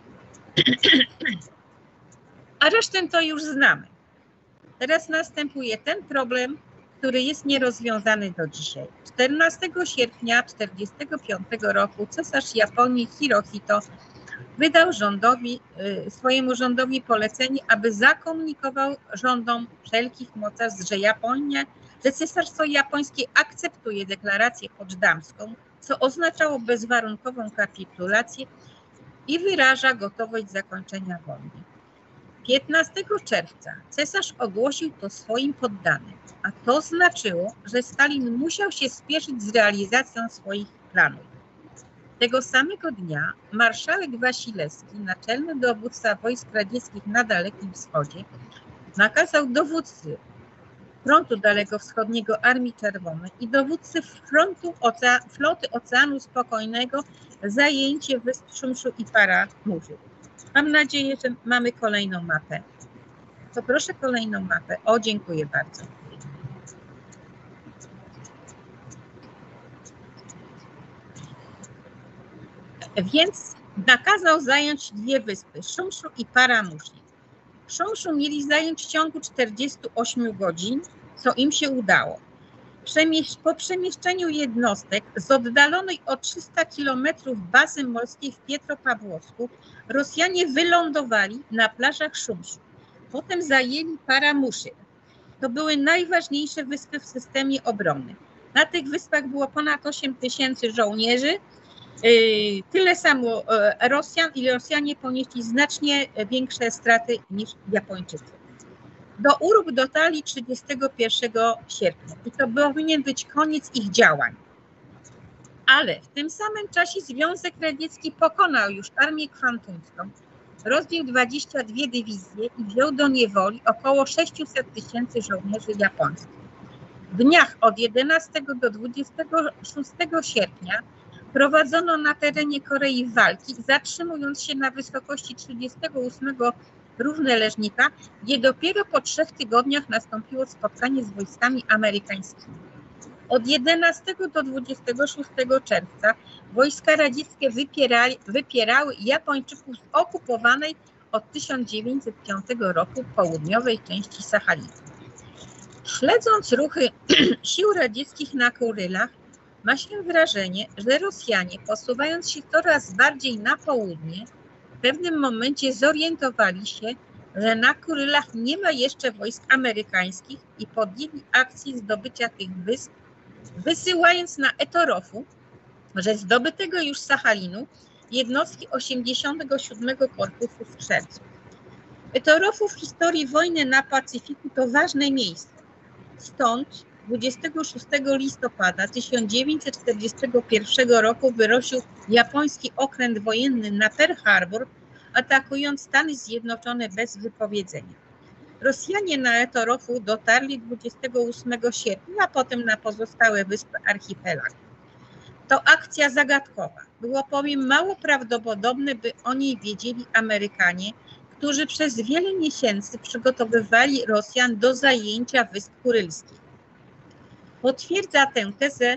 A resztę to już znamy. Teraz następuje ten problem, który jest nierozwiązany do dzisiaj. 14 sierpnia 1945 roku cesarz Japonii Hirohito wydał swojemu rządowi polecenie, aby zakomunikował rządom wszelkich mocarstw, że Cesarstwo Japońskie akceptuje deklarację poczdamską, co oznaczało bezwarunkową kapitulację i wyraża gotowość zakończenia wojny. 15 czerwca cesarz ogłosił to swoim poddanym, a to znaczyło, że Stalin musiał się spieszyć z realizacją swoich planów. Tego samego dnia marszałek Wasilewski, naczelny dowódca wojsk radzieckich na Dalekim Wschodzie, nakazał dowódcy frontu dalekowschodniego Armii Czerwonej i dowódcy floty Oceanu Spokojnego zajęcie wysp Szumszu i Paramurzy. Mam nadzieję, że mamy kolejną mapę. To proszę kolejną mapę. O, dziękuję bardzo. Więc nakazał zająć dwie wyspy, Szumszu i Paramurzy. Szumszu mieli zająć w ciągu 48 godzin, co im się udało. Po przemieszczeniu jednostek z oddalonej o 300 km bazy morskiej w Pietropawłowsku Rosjanie wylądowali na plażach Szumszu. Potem zajęli Paramuszy. To były najważniejsze wyspy w systemie obrony. Na tych wyspach było ponad 8 000 żołnierzy, tyle samo Rosjan i Rosjanie ponieśli znacznie większe straty niż Japończycy. Do Uruk dotarli 31 sierpnia i to powinien być koniec ich działań. Ale w tym samym czasie Związek Radziecki pokonał już armię kwantuńską, rozbił 22 dywizje i wziął do niewoli około 600 000 żołnierzy japońskich. W dniach od 11 do 26 sierpnia prowadzono na terenie Korei walki, zatrzymując się na wysokości 38 równoleżnika, gdzie dopiero po 3 tygodniach nastąpiło spotkanie z wojskami amerykańskimi. Od 11 do 26 czerwca wojska radzieckie wypierały Japończyków z okupowanej od 1905 roku południowej części Sachalinu. Śledząc ruchy sił radzieckich na Kurylach, ma się wrażenie, że Rosjanie, posuwając się coraz bardziej na południe, w pewnym momencie zorientowali się, że na Kurylach nie ma jeszcze wojsk amerykańskich i podjęli akcję zdobycia tych wysp, wysyłając na Etorofu, że zdobytego już Sachalinu, jednostki 87 Korpusu Strzelców. Etorofu w historii wojny na Pacyfiku to ważne miejsce. Stąd 26 listopada 1941 roku wyruszył japoński okręt wojenny na Pearl Harbor, atakując Stany Zjednoczone bez wypowiedzenia. Rosjanie na Etorofu dotarli 28 sierpnia, a potem na pozostałe wyspy archipelagu. To akcja zagadkowa. Było bowiem mało prawdopodobne, by o niej wiedzieli Amerykanie, którzy przez wiele miesięcy przygotowywali Rosjan do zajęcia Wysp Kurylskich. Potwierdza tę tezę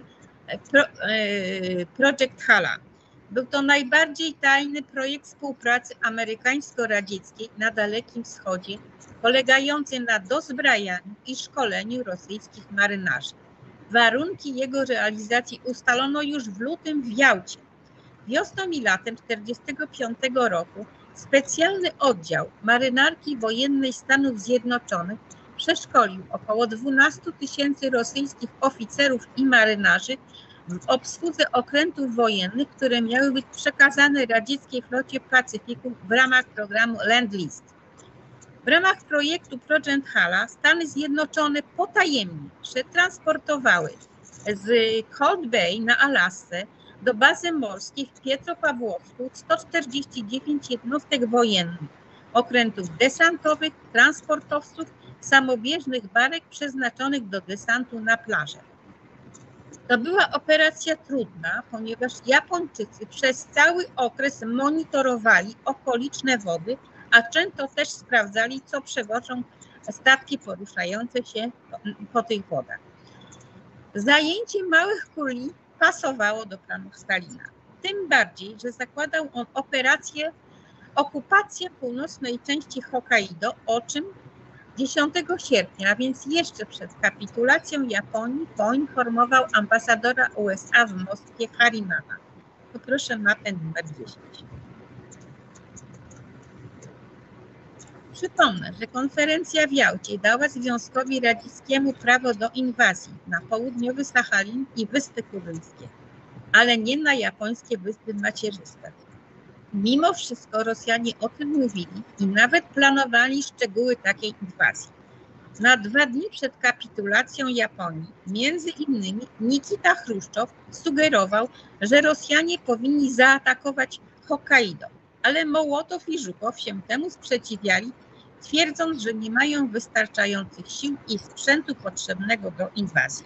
Projekt Hala. Był to najbardziej tajny projekt współpracy amerykańsko-radzieckiej na Dalekim Wschodzie, polegający na dozbrajaniu i szkoleniu rosyjskich marynarzy. Warunki jego realizacji ustalono już w lutym w Jałcie. Wiosną i latem 1945 roku specjalny oddział Marynarki Wojennej Stanów Zjednoczonych przeszkolił około 12 000 rosyjskich oficerów i marynarzy w obsłudze okrętów wojennych, które miały być przekazane radzieckiej flocie Pacyfiku w ramach programu Lend-Lease. W ramach projektu Projekt Hala Stany Zjednoczone potajemnie przetransportowały z Cold Bay na Alasce do bazy morskiej w Pietropawłowsku 149 jednostek wojennych, okrętów desantowych, transportowców, samobieżnych barek przeznaczonych do desantu na plażę. To była operacja trudna, ponieważ Japończycy przez cały okres monitorowali okoliczne wody, a często też sprawdzali, co przewożą statki poruszające się po tych wodach. Zajęcie małych kuli pasowało do planów Stalina. Tym bardziej, że zakładał on okupację północnej części Hokkaido, o czym 10 sierpnia, a więc jeszcze przed kapitulacją Japonii, poinformował ambasadora USA w Moskwie Harimana. Poproszę mapę numer 10. Przypomnę, że konferencja w Jałcie dała Związkowi Radzieckiemu prawo do inwazji na południowy Sachalin i Wyspy Kurylskie, ale nie na japońskie wyspy macierzyste. Mimo wszystko Rosjanie o tym mówili i nawet planowali szczegóły takiej inwazji. Na 2 dni przed kapitulacją Japonii, między innymi Nikita Chruszczow sugerował, że Rosjanie powinni zaatakować Hokkaido, ale Mołotow i Żukow się temu sprzeciwiali, twierdząc, że nie mają wystarczających sił i sprzętu potrzebnego do inwazji.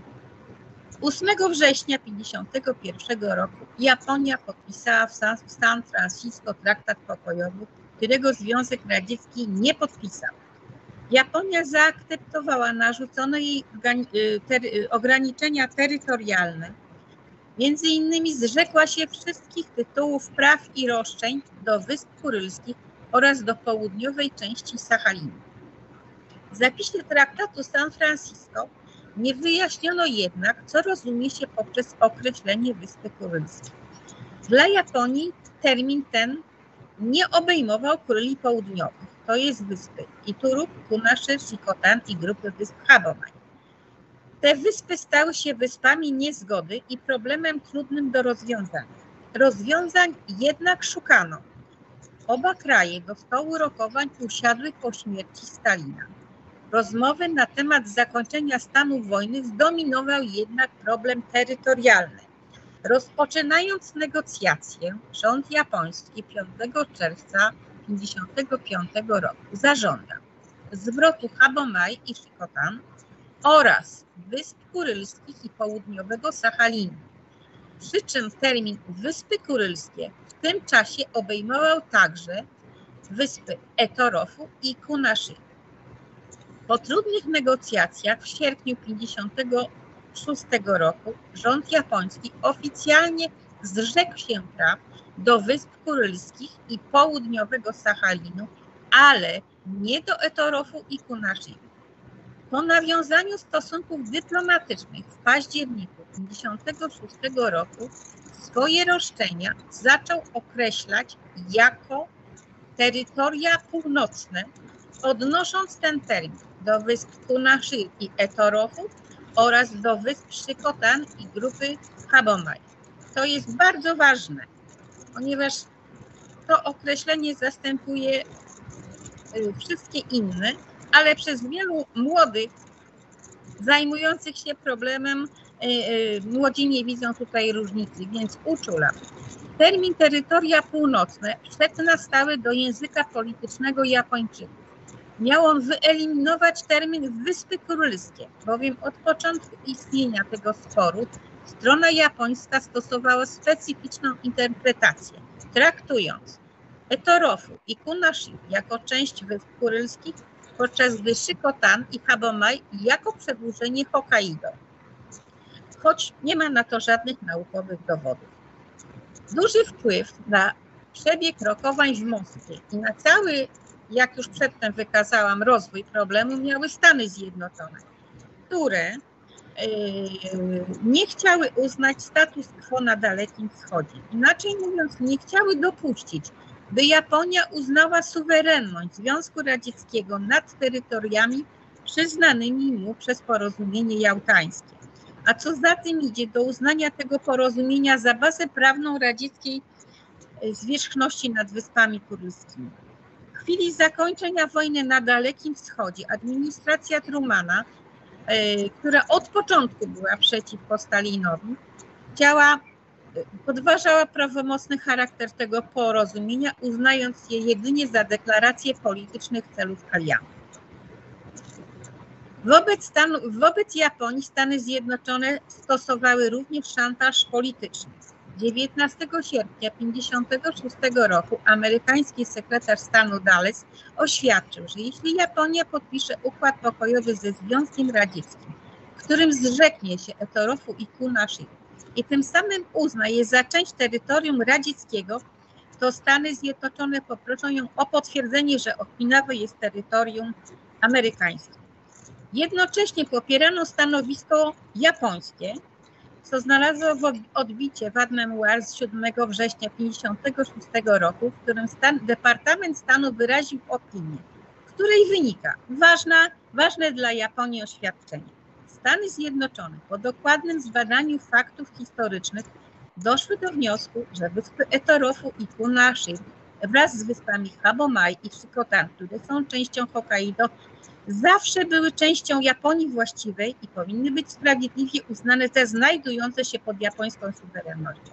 8 września 1951 roku Japonia podpisała w San Francisco traktat pokojowy, którego Związek Radziecki nie podpisał. Japonia zaakceptowała narzucone jej ograniczenia terytorialne. Między innymi zrzekła się wszystkich tytułów praw i roszczeń do Wysp Kurylskich oraz do południowej części Sachalinu. W zapisie traktatu San Francisco nie wyjaśniono jednak, co rozumie się poprzez określenie Wyspy Kurylskie. Dla Japonii termin ten nie obejmował Kuryli Południowych, to jest wyspy Iturup, Kunasze, Shikotan i grupy wysp Habomai. Te wyspy stały się wyspami niezgody i problemem trudnym do rozwiązania. Rozwiązań jednak szukano. Oba kraje do stołu rokowań usiadły po śmierci Stalina. Rozmowy na temat zakończenia stanu wojny zdominował jednak problem terytorialny. Rozpoczynając negocjacje, rząd japoński 5 czerwca 1955 roku zażądał zwrotu Habomai i Shikotan oraz Wysp Kurylskich i południowego Sachalinu. Przy czym termin Wyspy Kurylskie w tym czasie obejmował także wyspy Etorofu i Kunaszy. Po trudnych negocjacjach w sierpniu 1956 roku rząd japoński oficjalnie zrzekł się praw do Wysp Kurylskich i południowego Sachalinu, ale nie do Etorofu i Kunaszy. Po nawiązaniu stosunków dyplomatycznych w październiku 1956 roku swoje roszczenia zaczął określać jako terytoria północne, odnosząc ten termin do wysp Kunaszy i Etorofu oraz do wysp Shikotan i grupy Habomai. To jest bardzo ważne. ponieważ to określenie zastępuje wszystkie inne, ale przez wielu młodych zajmujących się problemem młodzi nie widzą tutaj różnicy, więc uczulam. Termin terytoria północne wszedł na stałe do języka politycznego Japończyków. Miał on wyeliminować termin Wyspy Królewskie, bowiem od początku istnienia tego sporu strona japońska stosowała specyficzną interpretację, traktując Etorofu i Kunashi jako część Wysp Kurylskich, podczas gdy Shikotan i Habomai jako przedłużenie Hokkaido, choć nie ma na to żadnych naukowych dowodów. Duży wpływ na przebieg rokowań w Moskwie i na cały, jak już przedtem wykazałam, rozwój problemu miały Stany Zjednoczone, które nie chciały uznać status quo na Dalekim Wschodzie. Inaczej mówiąc, nie chciały dopuścić, by Japonia uznała suwerenność Związku Radzieckiego nad terytoriami przyznanymi mu przez porozumienie jałtańskie. A co za tym idzie, do uznania tego porozumienia za bazę prawną radzieckiej zwierzchności nad Wyspami Kurylskimi. W chwili zakończenia wojny na Dalekim Wschodzie administracja Trumana, która od początku była przeciwko Stalinowi, podważała prawomocny charakter tego porozumienia, uznając je jedynie za deklarację politycznych celów aliantów. Wobec Japonii Stany Zjednoczone stosowały również szantaż polityczny. 19 sierpnia 1956 roku amerykański sekretarz stanu Dulles oświadczył, że jeśli Japonia podpisze układ pokojowy ze Związkiem Radzieckim, w którym zrzeknie się Etorofu i Kunashi i tym samym uzna je za część terytorium radzieckiego, to Stany Zjednoczone poproszą ją o potwierdzenie, że Okinawa jest terytorium amerykańskim. Jednocześnie popierano stanowisko japońskie, co znalazło odbicie w Ad-Memoire z 7 września 1956 roku, w którym Departament Stanu wyraził opinię, w której wynika ważne dla Japonii oświadczenie. Stany Zjednoczone po dokładnym zbadaniu faktów historycznych doszły do wniosku, że wyspy Etorofu i Kunashi wraz z wyspami Habomai i Shikotan, które są częścią Hokkaido, zawsze były częścią Japonii właściwej i powinny być sprawiedliwie uznane za znajdujące się pod japońską suwerennością.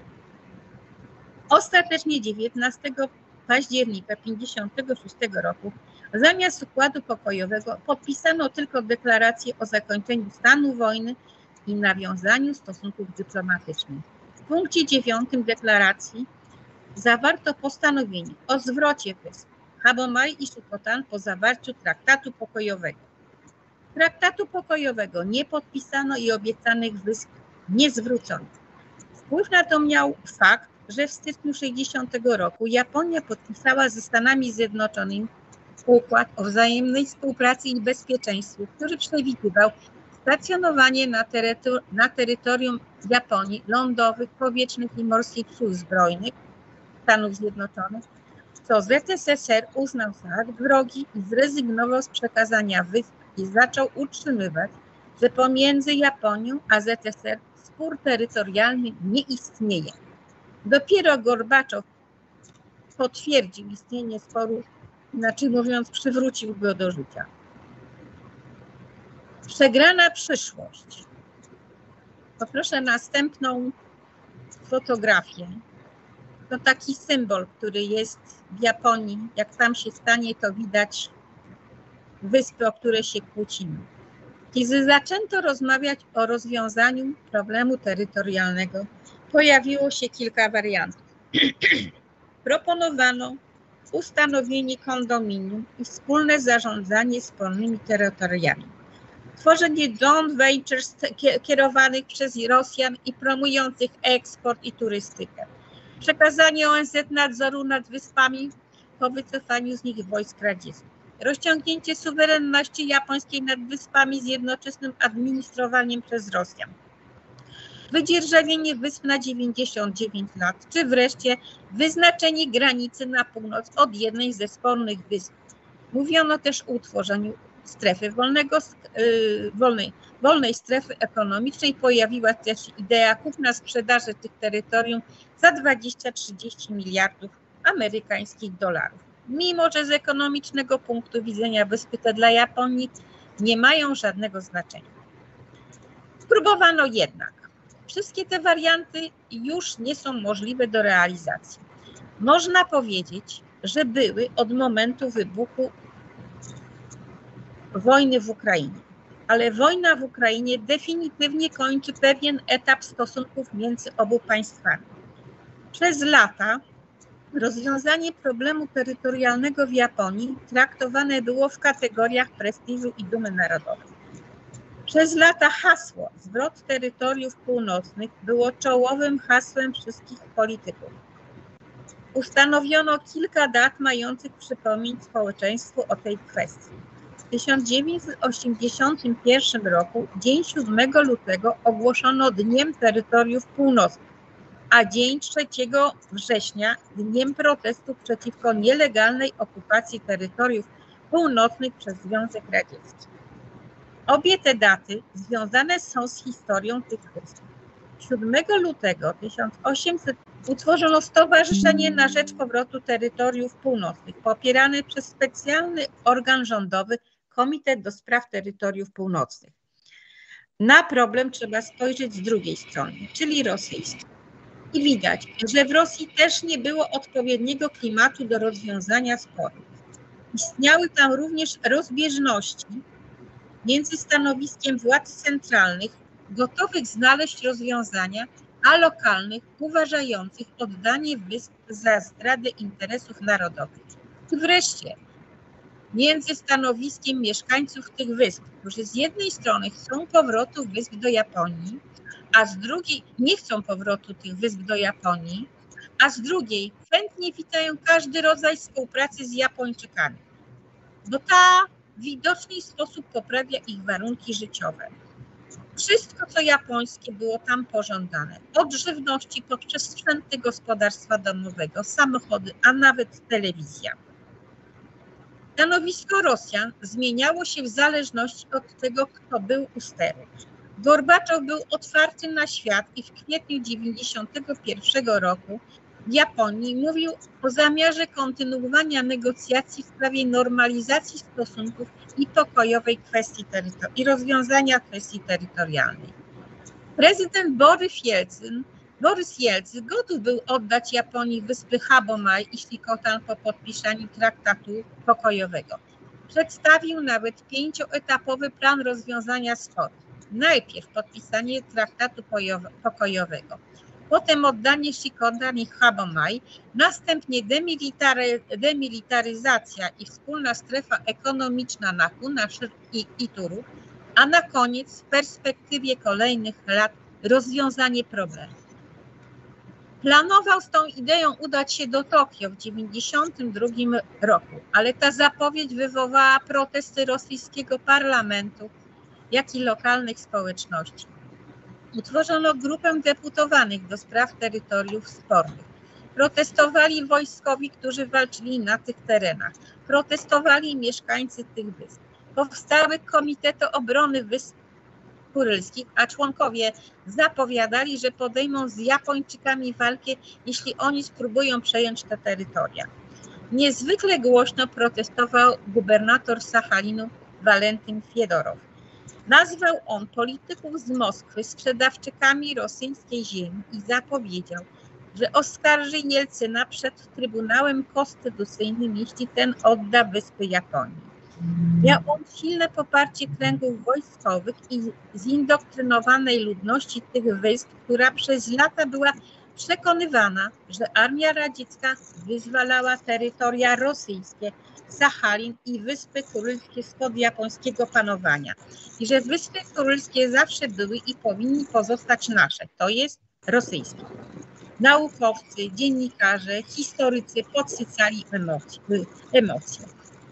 Ostatecznie 19 października 1956 roku zamiast układu pokojowego podpisano tylko deklarację o zakończeniu stanu wojny i nawiązaniu stosunków dyplomatycznych. W punkcie 9 deklaracji zawarto postanowienie o zwrocie wysp Habomai i Shikotan po zawarciu traktatu pokojowego. Traktatu pokojowego nie podpisano i obiecanych wysp nie zwrócono. Wpływ na to miał fakt, że w styczniu 1960 roku Japonia podpisała ze Stanami Zjednoczonymi układ o wzajemnej współpracy i bezpieczeństwie, który przewidywał stacjonowanie na terytorium Japonii lądowych, powietrznych i morskich sił zbrojnych Stanów Zjednoczonych, co ZSSR uznał za akt wrogi i zrezygnował z przekazania wysp i zaczął utrzymywać, że pomiędzy Japonią a ZSSR spór terytorialny nie istnieje. Dopiero Gorbaczow potwierdził istnienie sporu, inaczej mówiąc, przywrócił go do życia. Przegrana przyszłość. Poproszę następną fotografię. To taki symbol, który jest w Japonii. Jak tam się stanie, to widać wyspy, o które się kłócimy. Kiedy zaczęto rozmawiać o rozwiązaniu problemu terytorialnego, pojawiło się kilka wariantów. Proponowano ustanowienie kondominium i wspólne zarządzanie wspólnymi terytoriami. Tworzenie joint ventures kierowanych przez Rosjan i promujących eksport i turystykę. Przekazanie ONZ nadzoru nad wyspami po wycofaniu z nich wojsk radzieckich. Rozciągnięcie suwerenności japońskiej nad wyspami z jednoczesnym administrowaniem przez Rosjan. Wydzierżawienie wysp na 99 lat, czy wreszcie wyznaczenie granicy na północ od jednej ze spornych wysp. Mówiono też o utworzeniu strefy wolnej strefy ekonomicznej. Pojawiła też idea kupna sprzedaży tych terytorium za 20-30 miliardów amerykańskich dolarów. Mimo że z ekonomicznego punktu widzenia wyspy te dla Japonii nie mają żadnego znaczenia. Spróbowano jednak. Wszystkie te warianty już nie są możliwe do realizacji. Można powiedzieć, że były od momentu wybuchu wojny w Ukrainie. Ale wojna w Ukrainie definitywnie kończy pewien etap stosunków między obu państwami. Przez lata rozwiązanie problemu terytorialnego w Japonii traktowane było w kategoriach prestiżu i dumy narodowej. Przez lata hasło zwrot terytoriów północnych było czołowym hasłem wszystkich polityków. Ustanowiono kilka dat mających przypomnieć społeczeństwu o tej kwestii. W 1981 roku, dzień 7 lutego, ogłoszono Dniem Terytoriów Północnych, a dzień 3 września Dniem Protestu przeciwko nielegalnej okupacji terytoriów północnych przez Związek Radziecki. Obie te daty związane są z historią tych wysp. 7 lutego 1800 utworzono Stowarzyszenie na rzecz powrotu terytoriów północnych, popierane przez specjalny organ rządowy Komitet do Spraw Terytoriów Północnych. Na problem trzeba spojrzeć z drugiej strony, czyli rosyjskiej. I widać, że w Rosji też nie było odpowiedniego klimatu do rozwiązania sporów. Istniały tam również rozbieżności między stanowiskiem władz centralnych, gotowych znaleźć rozwiązania, a lokalnych, uważających oddanie wysp za zdradę interesów narodowych. I wreszcie między stanowiskiem mieszkańców tych wysp, którzy z jednej strony chcą powrotu wysp do Japonii, a z drugiej nie chcą powrotu tych wysp do Japonii, a z drugiej chętnie witają każdy rodzaj współpracy z Japończykami, bo ta w widoczny sposób poprawia ich warunki życiowe. Wszystko, co japońskie, było tam pożądane. Od żywności poprzez sprzęty gospodarstwa domowego, samochody, a nawet telewizja. Stanowisko Rosjan zmieniało się w zależności od tego, kto był u steru. Gorbaczow był otwarty na świat i w kwietniu 1991 roku w Japonii mówił o zamiarze kontynuowania negocjacji w sprawie normalizacji stosunków i pokojowej kwestii i rozwiązania kwestii terytorialnej. Prezydent Borys Jelcyn gotów był oddać Japonii wyspy Habomai i Shikotan po podpisaniu traktatu pokojowego. Przedstawił nawet 5-etapowy plan rozwiązania sporu. Najpierw podpisanie traktatu pokojowego, potem oddanie Shikotan i Habomai, następnie demilitaryzacja i wspólna strefa ekonomiczna na Kunashir i Ituru, a na koniec w perspektywie kolejnych lat rozwiązanie problemu. Planował z tą ideą udać się do Tokio w 1992 roku, ale ta zapowiedź wywołała protesty rosyjskiego parlamentu, jak i lokalnych społeczności. Utworzono grupę deputowanych do spraw terytoriów spornych. Protestowali wojskowi, którzy walczyli na tych terenach. Protestowali mieszkańcy tych wysp. Powstały komitety obrony wysp kurylskich, a członkowie zapowiadali, że podejmą z Japończykami walkę, jeśli oni spróbują przejąć te terytoria. Niezwykle głośno protestował gubernator Sachalinu Walentyn Fiedorow. Nazwał on polityków z Moskwy sprzedawczykami rosyjskiej ziemi i zapowiedział, że oskarży Jelcyna przed Trybunałem Konstytucyjnym, jeśli ten odda wyspy Japonii. Miał on silne poparcie kręgów wojskowych i zindoktrynowanej ludności tych wysp, która przez lata była przekonywana, że armia radziecka wyzwalała terytoria rosyjskie, Sachalin i Wyspy Kurylskie spod japońskiego panowania i że Wyspy Kurylskie zawsze były i powinny pozostać nasze, to jest rosyjskie. Naukowcy, dziennikarze, historycy podsycali emocje.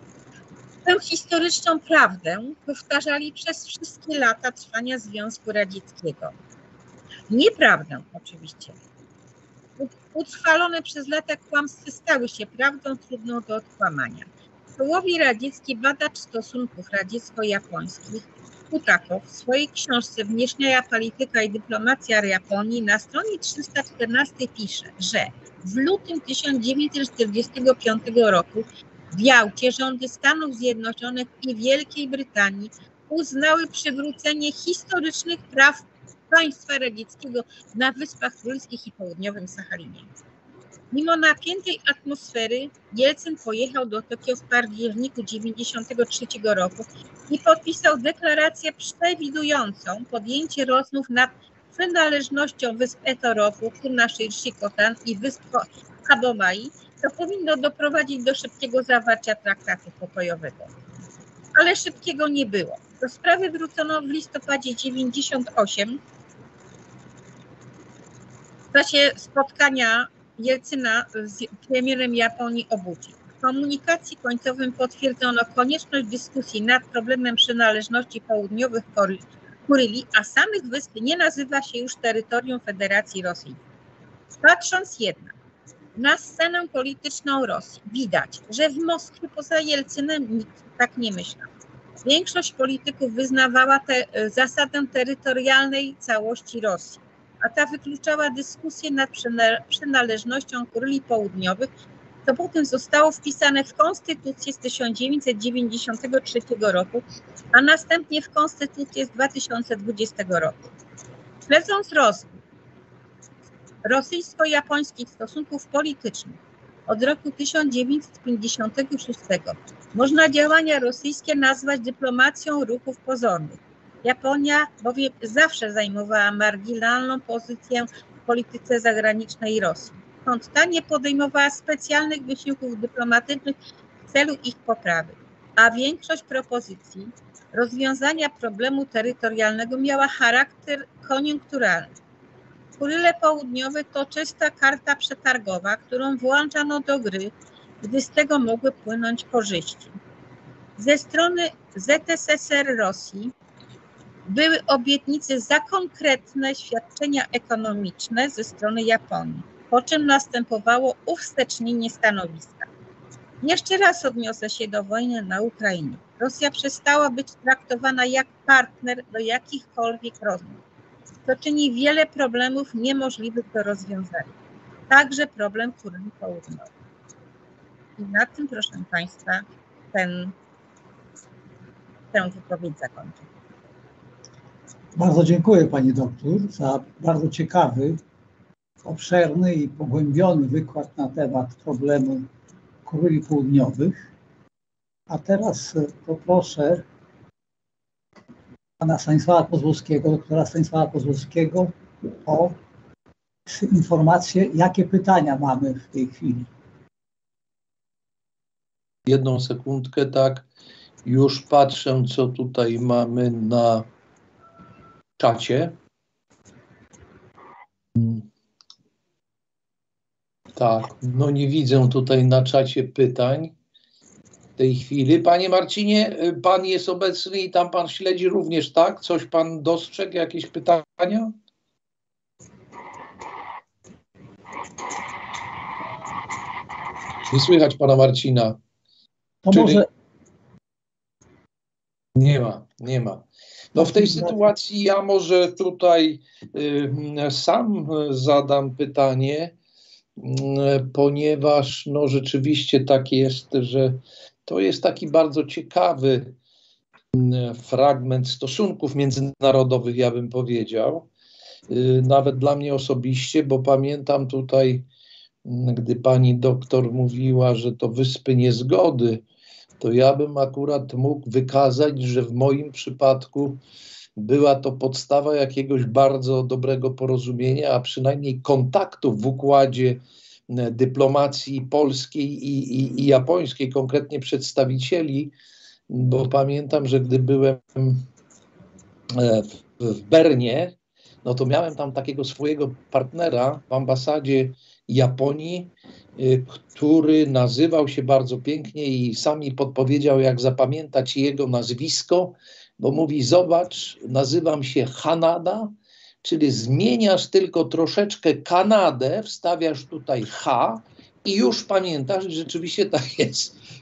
Tę historyczną prawdę powtarzali przez wszystkie lata trwania Związku Radzieckiego. Nieprawdę oczywiście. Utrwalone przez lata kłamstwy stały się prawdą trudną do odkłamania. Sołowij radziecki, badacz stosunków radziecko-japońskich Kutakow w swojej książce Wnieśniała polityka i dyplomacja Japonii na stronie 314 pisze, że w lutym 1945 roku w Jałcie rządy Stanów Zjednoczonych i Wielkiej Brytanii uznały przywrócenie historycznych praw państwa radzieckiego na Wyspach Królewskich i Południowym Sachalinie. Mimo napiętej atmosfery Jelcyn pojechał do Tokio w październiku 1993 roku i podpisał deklarację przewidującą podjęcie rozmów nad przynależnością wysp Etorofu, Kurnaszy Shikotan i wysp Habomai, co powinno doprowadzić do szybkiego zawarcia traktatu pokojowego. Ale szybkiego nie było. Do sprawy wrócono w listopadzie 1998 w czasie spotkania Jelcyna z premierem Japonii Obuchi. W komunikacji końcowym potwierdzono konieczność dyskusji nad problemem przynależności południowych Kuryli, a samych wysp nie nazywa się już terytorium Federacji Rosyjskiej. Patrząc jednak na scenę polityczną Rosji, widać, że w Moskwie poza Jelcynem nikt tak nie myślał. Większość polityków wyznawała zasadę terytorialnej całości Rosji, a ta wykluczała dyskusję nad przynależnością Kuryli Południowych, co potem zostało wpisane w Konstytucję z 1993 roku, a następnie w Konstytucję z 2020 roku. Śledząc rozwój rosyjsko-japońskich stosunków politycznych od roku 1956 można działania rosyjskie nazwać dyplomacją ruchów pozornych. Japonia bowiem zawsze zajmowała marginalną pozycję w polityce zagranicznej Rosji. Stąd ta nie podejmowała specjalnych wysiłków dyplomatycznych w celu ich poprawy, a większość propozycji rozwiązania problemu terytorialnego miała charakter koniunkturalny. Kuryle Południowe to czysta karta przetargowa, którą włączano do gry, gdy z tego mogły płynąć korzyści. Ze strony ZSRR Rosji były obietnice za konkretne świadczenia ekonomiczne ze strony Japonii, po czym następowało uwstecznienie stanowiska. Jeszcze raz odniosę się do wojny na Ukrainie. Rosja przestała być traktowana jak partner do jakichkolwiek rozmów. To czyni wiele problemów niemożliwych do rozwiązania. Także problem Kuryli Południowej. I na tym, proszę Państwa, tę wypowiedź zakończę. Bardzo dziękuję Pani doktor za bardzo ciekawy, obszerny i pogłębiony wykład na temat problemu Kuryli Południowych. A teraz poproszę pana Stanisława Kozłowskiego, doktora Stanisława Kozłowskiego o informację, jakie pytania mamy w tej chwili. Jedną sekundkę, tak. Już patrzę, co tutaj mamy na czacie. Tak, no nie widzę tutaj na czacie pytań w tej chwili. Panie Marcinie, pan jest obecny i tam pan śledzi również, tak? Coś pan dostrzegł, jakieś pytania? Nie słychać pana Marcina. To Czyli... może... Nie ma. No w tej sytuacji ja może tutaj sam zadam pytanie, ponieważ no rzeczywiście tak jest, że to jest taki bardzo ciekawy fragment stosunków międzynarodowych, ja bym powiedział, nawet dla mnie osobiście, bo pamiętam tutaj, gdy pani doktor mówiła, że to wyspy niezgody, to ja bym akurat mógł wykazać, że w moim przypadku była to podstawa jakiegoś bardzo dobrego porozumienia, a przynajmniej kontaktów w układzie dyplomacji polskiej i japońskiej, konkretnie przedstawicieli, bo pamiętam, że gdy byłem w Bernie, no to miałem tam takiego swojego partnera w ambasadzie Japonii, który nazywał się bardzo pięknie i sam mi podpowiedział, jak zapamiętać jego nazwisko, bo mówi: zobacz, nazywam się Hanada, czyli zmieniasz tylko troszeczkę Kanadę, wstawiasz tutaj H i już pamiętasz, rzeczywiście tak jest.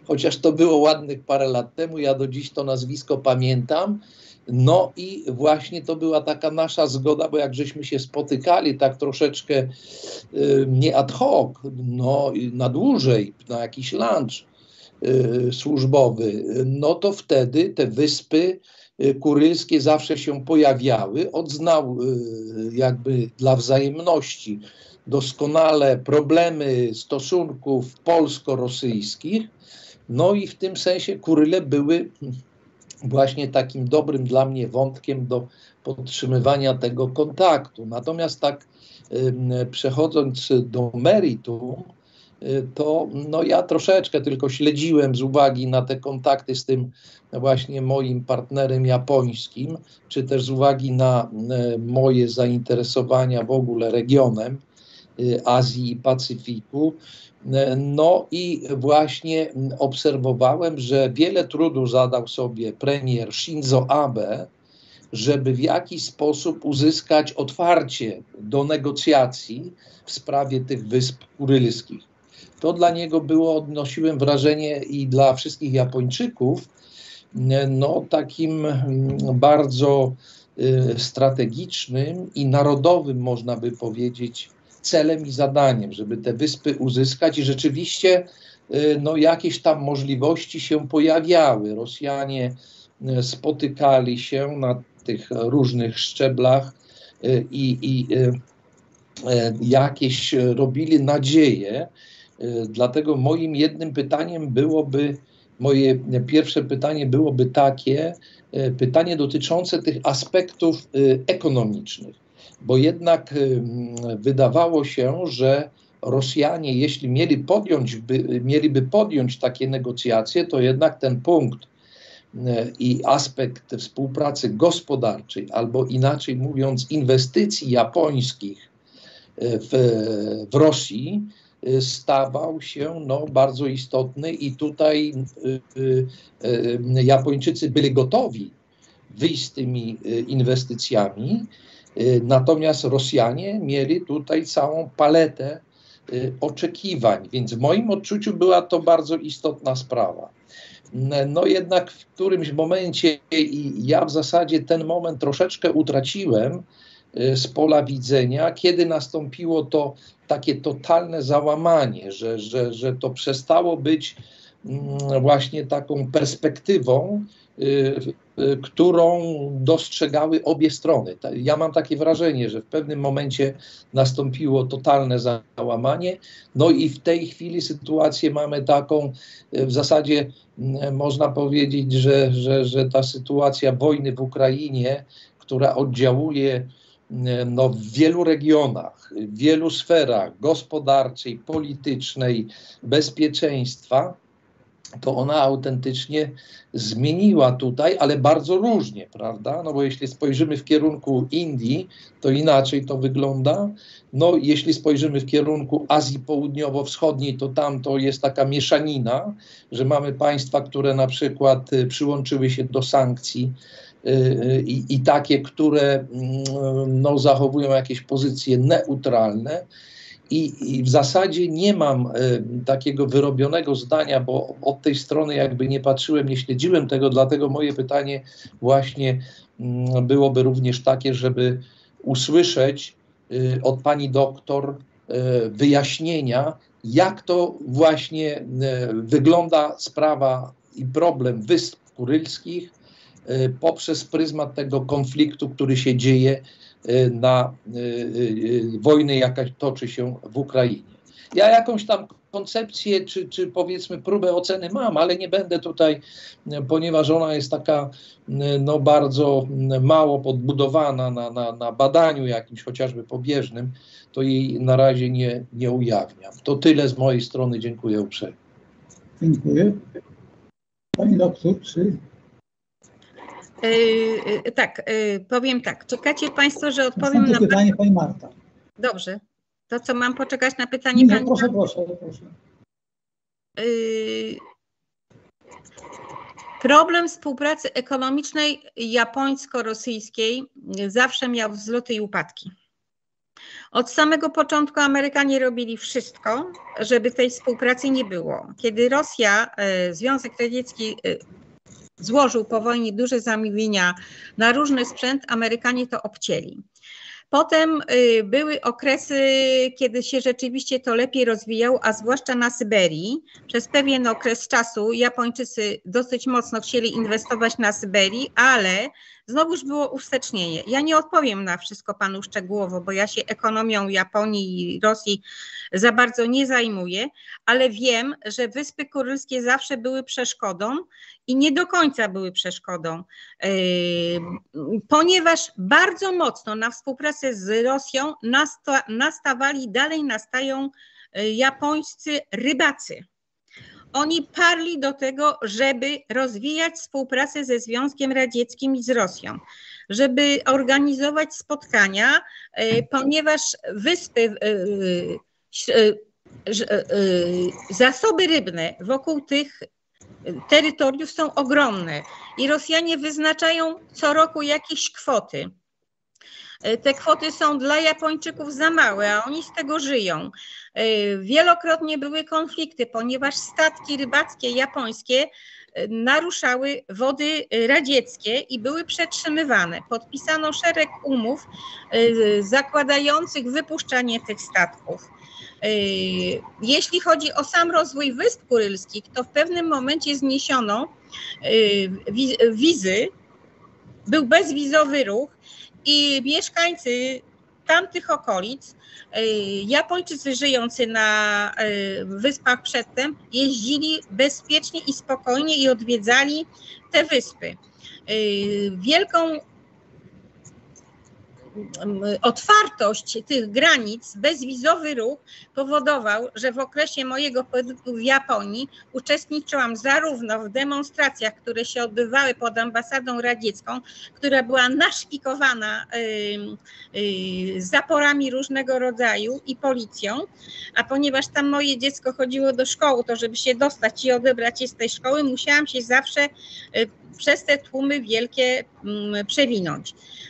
chociaż to było ładnych parę lat temu, ja do dziś to nazwisko pamiętam. No i właśnie to była taka nasza zgoda, bo jak żeśmy się spotykali tak troszeczkę nie ad hoc, no na dłużej, na jakiś lunch służbowy, no to wtedy te wyspy kurylskie zawsze się pojawiały. On znał jakby dla wzajemności doskonale problemy stosunków polsko-rosyjskich, no i w tym sensie Kuryle były właśnie takim dobrym dla mnie wątkiem do podtrzymywania tego kontaktu. Natomiast tak przechodząc do meritum, to no ja troszeczkę tylko śledziłem z uwagi na te kontakty z tym właśnie moim partnerem japońskim, czy też z uwagi na moje zainteresowania w ogóle regionem Azji i Pacyfiku. No i właśnie obserwowałem, że wiele trudu zadał sobie premier Shinzo Abe, żeby w jakiś sposób uzyskać otwarcie do negocjacji w sprawie tych wysp kurylskich. To dla niego było, odnosiłem wrażenie, i dla wszystkich Japończyków, no takim bardzo strategicznym i narodowym, można by powiedzieć, celem i zadaniem, żeby te wyspy uzyskać i rzeczywiście no, jakieś tam możliwości się pojawiały. Rosjanie spotykali się na tych różnych szczeblach i jakieś robili nadzieje. Dlatego moim jednym pytaniem byłoby, moje pierwsze pytanie byłoby takie, pytanie dotyczące tych aspektów ekonomicznych, bo jednak wydawało się, że Rosjanie, jeśli mieliby podjąć takie negocjacje, to jednak ten punkt i aspekt współpracy gospodarczej, albo inaczej mówiąc inwestycji japońskich w Rosji stawał się no, bardzo istotny i tutaj Japończycy byli gotowi wyjść z tymi inwestycjami, natomiast Rosjanie mieli tutaj całą paletę oczekiwań, więc w moim odczuciu była to bardzo istotna sprawa. No jednak w którymś momencie, i ja w zasadzie ten moment troszeczkę utraciłem z pola widzenia, kiedy nastąpiło to takie totalne załamanie, że to przestało być właśnie taką perspektywą, którą dostrzegały obie strony. Ja mam takie wrażenie, że w pewnym momencie nastąpiło totalne załamanie, no i w tej chwili sytuację mamy taką, w zasadzie można powiedzieć, że ta sytuacja wojny w Ukrainie, która oddziałuje no, w wielu regionach, w wielu sferach gospodarczej, politycznej, bezpieczeństwa, to ona autentycznie zmieniła tutaj, ale bardzo różnie, prawda? No bo jeśli spojrzymy w kierunku Indii, to inaczej to wygląda. No jeśli spojrzymy w kierunku Azji Południowo-Wschodniej, to tam to jest taka mieszanina, że mamy państwa, które na przykład przyłączyły się do sankcji i takie, które no, zachowują jakieś pozycje neutralne. I w zasadzie nie mam takiego wyrobionego zdania, bo od tej strony jakby nie patrzyłem, nie śledziłem tego, dlatego moje pytanie właśnie byłoby również takie, żeby usłyszeć od pani doktor wyjaśnienia, jak to właśnie wygląda sprawa i problem Wysp Kurylskich poprzez pryzmat tego konfliktu, który się dzieje na wojny, jaka toczy się w Ukrainie. Ja jakąś tam koncepcję, czy powiedzmy próbę oceny mam, ale nie będę tutaj, ponieważ ona jest taka no, bardzo mało podbudowana na badaniu jakimś chociażby pobieżnym, to jej na razie nie ujawniam. To tyle z mojej strony. Dziękuję uprzejmie. Dziękuję. Pani doktor, czy... Tak, powiem tak. Czekacie Państwo, że odpowiem na pytanie pani Marta. Dobrze. To co, mam poczekać na pytanie pani? Proszę. Problem współpracy ekonomicznej japońsko-rosyjskiej zawsze miał wzloty i upadki. Od samego początku Amerykanie robili wszystko, żeby tej współpracy nie było. Kiedy Rosja, Związek Radziecki złożył po wojnie duże zamówienia na różny sprzęt, Amerykanie to obcięli. Potem były okresy, kiedy się rzeczywiście to lepiej rozwijało, a zwłaszcza na Syberii. Przez pewien okres czasu Japończycy dosyć mocno chcieli inwestować na Syberii, ale znowuż było uwstecznienie. Ja nie odpowiem na wszystko panu szczegółowo, bo ja się ekonomią Japonii i Rosji za bardzo nie zajmuję, ale wiem, że Wyspy Kurylskie zawsze były przeszkodą i nie do końca były przeszkodą, ponieważ bardzo mocno na współpracę z Rosją dalej nastają japońscy rybacy. Oni parli do tego, żeby rozwijać współpracę ze Związkiem Radzieckim i z Rosją, żeby organizować spotkania, ponieważ wyspy, zasoby rybne wokół tych terytoriów są ogromne i Rosjanie wyznaczają co roku jakieś kwoty. Te kwoty są dla Japończyków za małe, a oni z tego żyją. Wielokrotnie były konflikty, ponieważ statki rybackie japońskie naruszały wody radzieckie i były przetrzymywane. Podpisano szereg umów zakładających wypuszczanie tych statków. Jeśli chodzi o sam rozwój Wysp Kurylskich, to w pewnym momencie zniesiono wizy, był bezwizowy ruch i mieszkańcy tamtych okolic, Japończycy żyjący na wyspach przedtem, jeździli bezpiecznie i spokojnie i odwiedzali te wyspy. Wielką otwartość tych granic, bezwizowy ruch powodował, że w okresie mojego pobytu w Japonii uczestniczyłam zarówno w demonstracjach, które się odbywały pod ambasadą radziecką, która była naszpikowana zaporami różnego rodzaju i policją, a ponieważ tam moje dziecko chodziło do szkoły, to żeby się dostać i odebrać je z tej szkoły, musiałam się zawsze przez te tłumy wielkie przewinąć.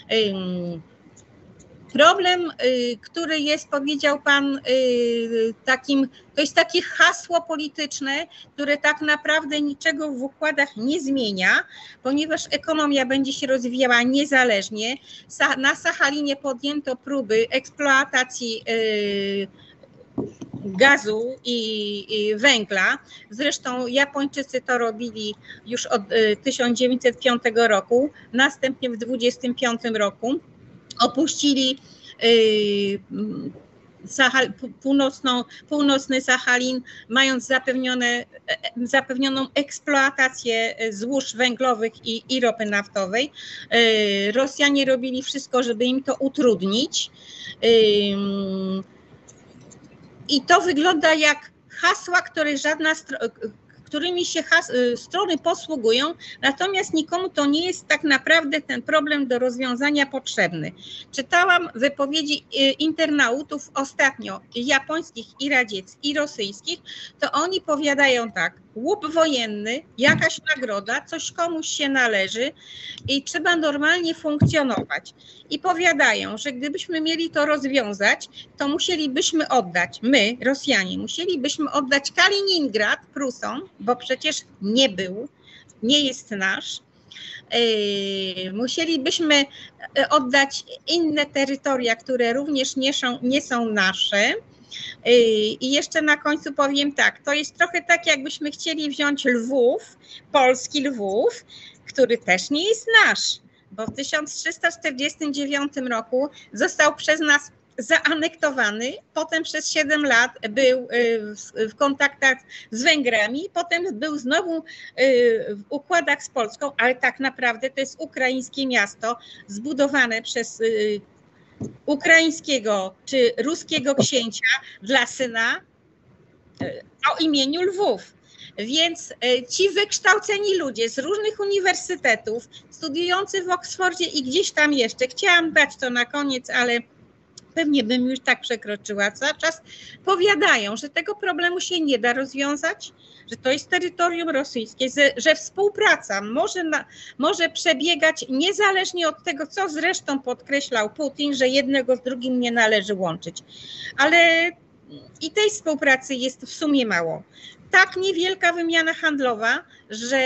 Problem, który jest, powiedział pan, to jest takie hasło polityczne, które tak naprawdę niczego w układach nie zmienia, ponieważ ekonomia będzie się rozwijała niezależnie. Na Sachalinie podjęto próby eksploatacji gazu i węgla. Zresztą Japończycy to robili już od 1905 roku, następnie w 1925 roku. Opuścili północny Sachalin, mając zapewnioną eksploatację złóż węglowych i ropy naftowej. Rosjanie robili wszystko, żeby im to utrudnić. I to wygląda jak hasła, którymi się strony posługują, natomiast nikomu to nie jest tak naprawdę ten problem do rozwiązania potrzebny. Czytałam wypowiedzi internautów ostatnio, japońskich i radzieckich, i rosyjskich, to oni powiadają tak: łup wojenny, jakaś nagroda, coś komuś się należy i trzeba normalnie funkcjonować. I powiadają, że gdybyśmy mieli to rozwiązać, to musielibyśmy oddać, my, Rosjanie, musielibyśmy oddać Kaliningrad Prusom, bo przecież nie jest nasz. Musielibyśmy oddać inne terytoria, które również nie są nasze. I jeszcze na końcu powiem tak, to jest trochę tak, jakbyśmy chcieli wziąć Lwów, polski Lwów, który też nie jest nasz, bo w 1349 roku został przez nas zaanektowany, potem przez 7 lat był w kontaktach z Węgrami, potem był znowu w układach z Polską, ale tak naprawdę to jest ukraińskie miasto zbudowane przez ukraińskiego czy ruskiego księcia dla syna o imieniu Lwów. Więc ci wykształceni ludzie z różnych uniwersytetów, studiujący w Oksfordzie i gdzieś tam jeszcze, chciałam dać to na koniec, ale pewnie bym już tak przekroczyła cały czas, powiadają, że tego problemu się nie da rozwiązać, że to jest terytorium rosyjskie, że współpraca może przebiegać niezależnie od tego, co zresztą podkreślał Putin, że jednego z drugim nie należy łączyć. Ale i tej współpracy jest w sumie mało. Tak niewielka wymiana handlowa, że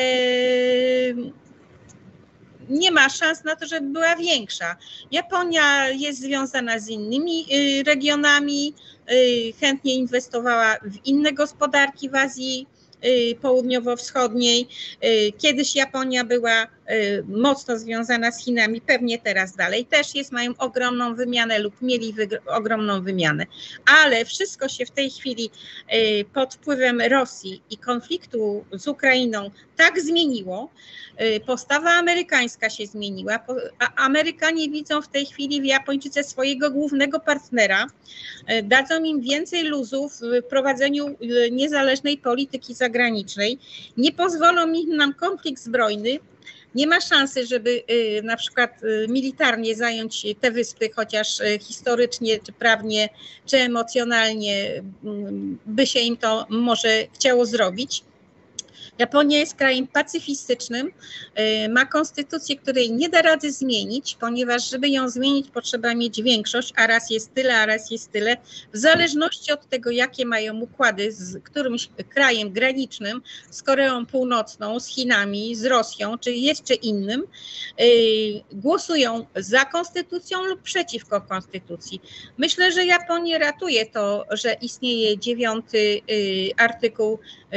nie ma szans na to, żeby była większa. Japonia jest związana z innymi regionami, chętnie inwestowała w inne gospodarki w Azji Południowo-Wschodniej. Kiedyś Japonia była mocno związana z Chinami, pewnie teraz dalej też jest, mają ogromną wymianę lub mieli ogromną wymianę. Ale wszystko się w tej chwili pod wpływem Rosji i konfliktu z Ukrainą tak zmieniło, postawa amerykańska się zmieniła, a Amerykanie widzą w tej chwili w Japończyce swojego głównego partnera, dadzą im więcej luzów w prowadzeniu niezależnej polityki zagranicznej, nie pozwolą im na konflikt zbrojny. Nie ma szansy, żeby na przykład militarnie zająć te wyspy, chociaż historycznie, czy prawnie, czy emocjonalnie by się im to może chciało zrobić. Japonia jest krajem pacyfistycznym, ma konstytucję, której nie da rady zmienić, ponieważ żeby ją zmienić, trzeba mieć większość, a raz jest tyle, a raz jest tyle. W zależności od tego, jakie mają układy z którymś krajem granicznym, z Koreą Północną, z Chinami, z Rosją, czy jeszcze innym, głosują za konstytucją lub przeciwko konstytucji. Myślę, że Japonię ratuje to, że istnieje 9. artykuł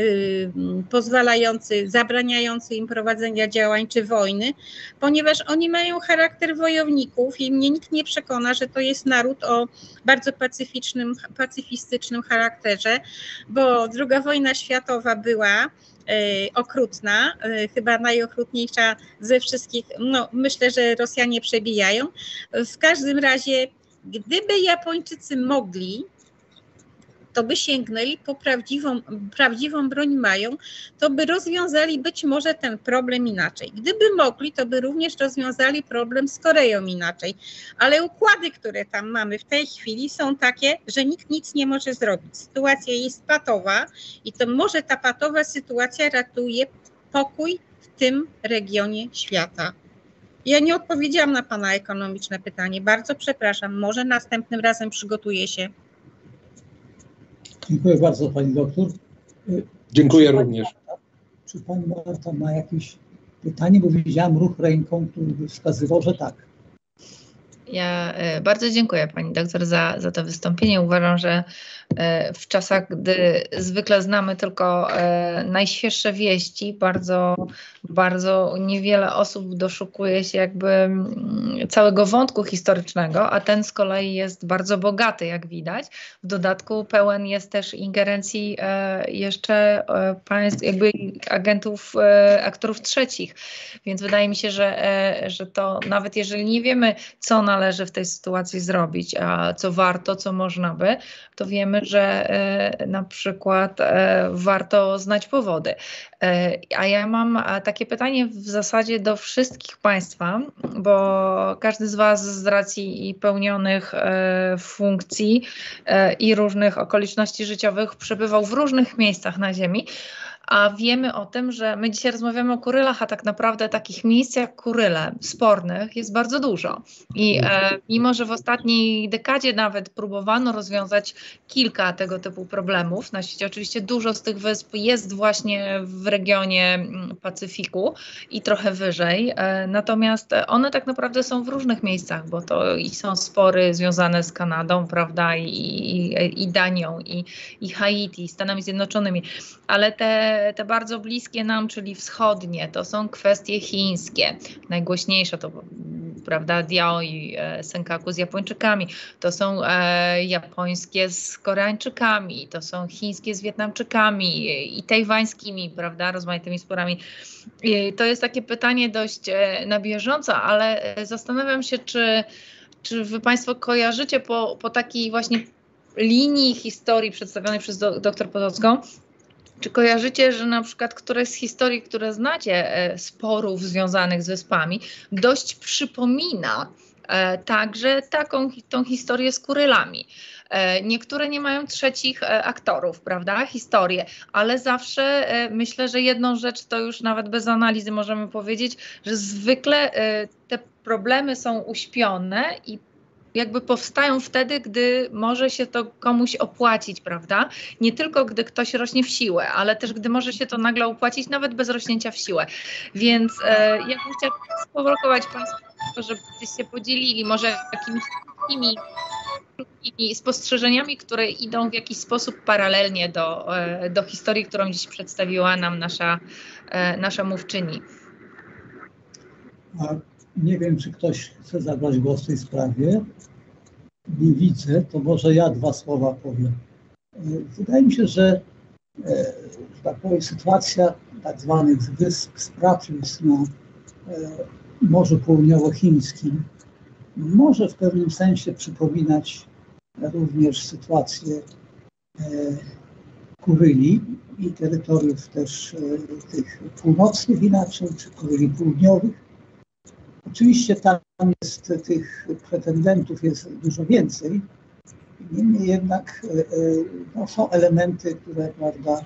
zabraniający im prowadzenia działań czy wojny, ponieważ oni mają charakter wojowników i mnie nikt nie przekona, że to jest naród o bardzo pacyfistycznym charakterze, bo II wojna światowa była okrutna, chyba najokrutniejsza ze wszystkich, no myślę, że Rosjanie przebijają. W każdym razie, gdyby Japończycy mogli, to by sięgnęli po prawdziwą broń mają, to by rozwiązali być może ten problem inaczej. Gdyby mogli, to by również rozwiązali problem z Koreą inaczej. Ale układy, które tam mamy w tej chwili są takie, że nikt nic nie może zrobić. Sytuacja jest patowa i to może ta patowa sytuacja ratuje pokój w tym regionie świata. Ja nie odpowiedziałam na Pana ekonomiczne pytanie. Bardzo przepraszam. Może następnym razem przygotuję się. Dziękuję bardzo, Pani doktor. Dziękuję również. Czy Pani Marta ma jakieś pytanie? Bo widziałam ruch ręką, który wskazywał, że tak. Ja bardzo dziękuję Pani doktor za to wystąpienie. Uważam, że w czasach, gdy zwykle znamy tylko najświeższe wieści, bardzo niewiele osób doszukuje się jakby całego wątku historycznego, a ten z kolei jest bardzo bogaty, jak widać. W dodatku pełen jest też ingerencji jeszcze państw, jakby agentów, aktorów trzecich. Więc wydaje mi się, że to nawet jeżeli nie wiemy, co należy w tej sytuacji zrobić, a co warto, co można by, to wiemy, że na przykład warto znać powody. A ja mam takie pytanie w zasadzie do wszystkich Państwa, bo każdy z Was z racji i pełnionych funkcji i różnych okoliczności życiowych przebywał w różnych miejscach na Ziemi. A wiemy o tym, że my dzisiaj rozmawiamy o Kurylach, a tak naprawdę takich miejsc jak Kuryle, spornych, jest bardzo dużo. I mimo, że w ostatniej dekadzie nawet próbowano rozwiązać kilka tego typu problemów na świecie, oczywiście dużo z tych wysp jest właśnie w regionie Pacyfiku i trochę wyżej, natomiast one tak naprawdę są w różnych miejscach, bo to i są spory związane z Kanadą, prawda, i Danią, i Haiti, Stanami Zjednoczonymi, ale te bardzo bliskie nam, czyli wschodnie, to są kwestie chińskie. Najgłośniejsze to, prawda, Diao i Senkaku z Japończykami, to są japońskie z Koreańczykami, to są chińskie z Wietnamczykami i tajwańskimi, prawda, rozmaitymi sporami. I to jest takie pytanie dość na bieżąco, ale zastanawiam się, czy Wy Państwo kojarzycie po takiej właśnie linii historii przedstawionej przez dr Potocką, czy kojarzycie, że na przykład któreś z historii, które znacie, sporów związanych z wyspami, dość przypomina także tą historię z Kurylami. Niektóre nie mają trzecich aktorów, prawda, historię, ale zawsze myślę, że jedną rzecz to już nawet bez analizy możemy powiedzieć, że zwykle te problemy są uśpione i jakby powstają wtedy, gdy może się to komuś opłacić, prawda? Nie tylko gdy ktoś rośnie w siłę, ale też gdy może się to nagle opłacić, nawet bez rośnięcia w siłę. Więc ja bym chciała sprowokować Państwa, żebyście się podzielili może jakimiś takimi spostrzeżeniami, które idą w jakiś sposób paralelnie do historii, którą dziś przedstawiła nam nasza mówczyni. Nie wiem, czy ktoś chce zabrać głos w tej sprawie. Nie widzę, to może ja 2 słowa powiem. Wydaje mi się, że tak powiem, sytuacja tak zwanych wysp Spratleys na Morzu Południowochińskim może w pewnym sensie przypominać również sytuację Kuryli i terytoriów też tych północnych inaczej, czy Kuryli południowych. Oczywiście tam jest tych pretendentów jest dużo więcej, niemniej jednak no, są elementy, które, prawda,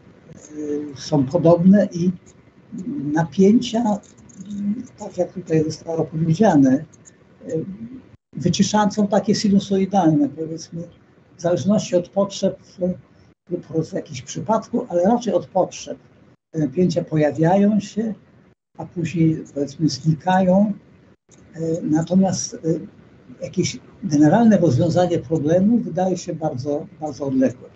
są podobne i napięcia, tak jak tutaj zostało powiedziane, wyciszane są takie sinusoidalne, powiedzmy, w zależności od potrzeb lub w jakimś przypadku, ale raczej od potrzeb. Te napięcia pojawiają się, a później, powiedzmy, znikają. Natomiast jakieś generalne rozwiązanie problemu wydaje się bardzo, bardzo odległe.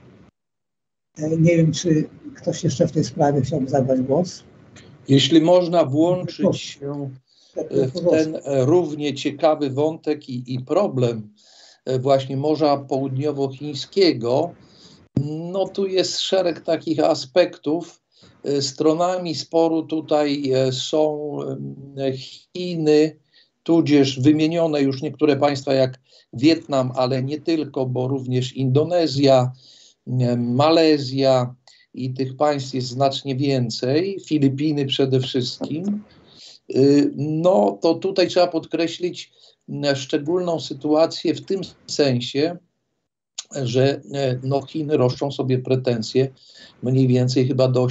Nie wiem, czy ktoś jeszcze w tej sprawie chciałby zabrać głos. Jeśli można włączyć się w ten równie ciekawy wątek i problem właśnie Morza Południowochińskiego, no tu jest szereg takich aspektów. Stronami sporu tutaj są Chiny, tudzież wymienione już niektóre państwa jak Wietnam, ale nie tylko, bo również Indonezja, Malezja i tych państw jest znacznie więcej, Filipiny przede wszystkim. No to tutaj trzeba podkreślić szczególną sytuację w tym sensie, że no, Chiny roszczą sobie pretensje mniej więcej chyba do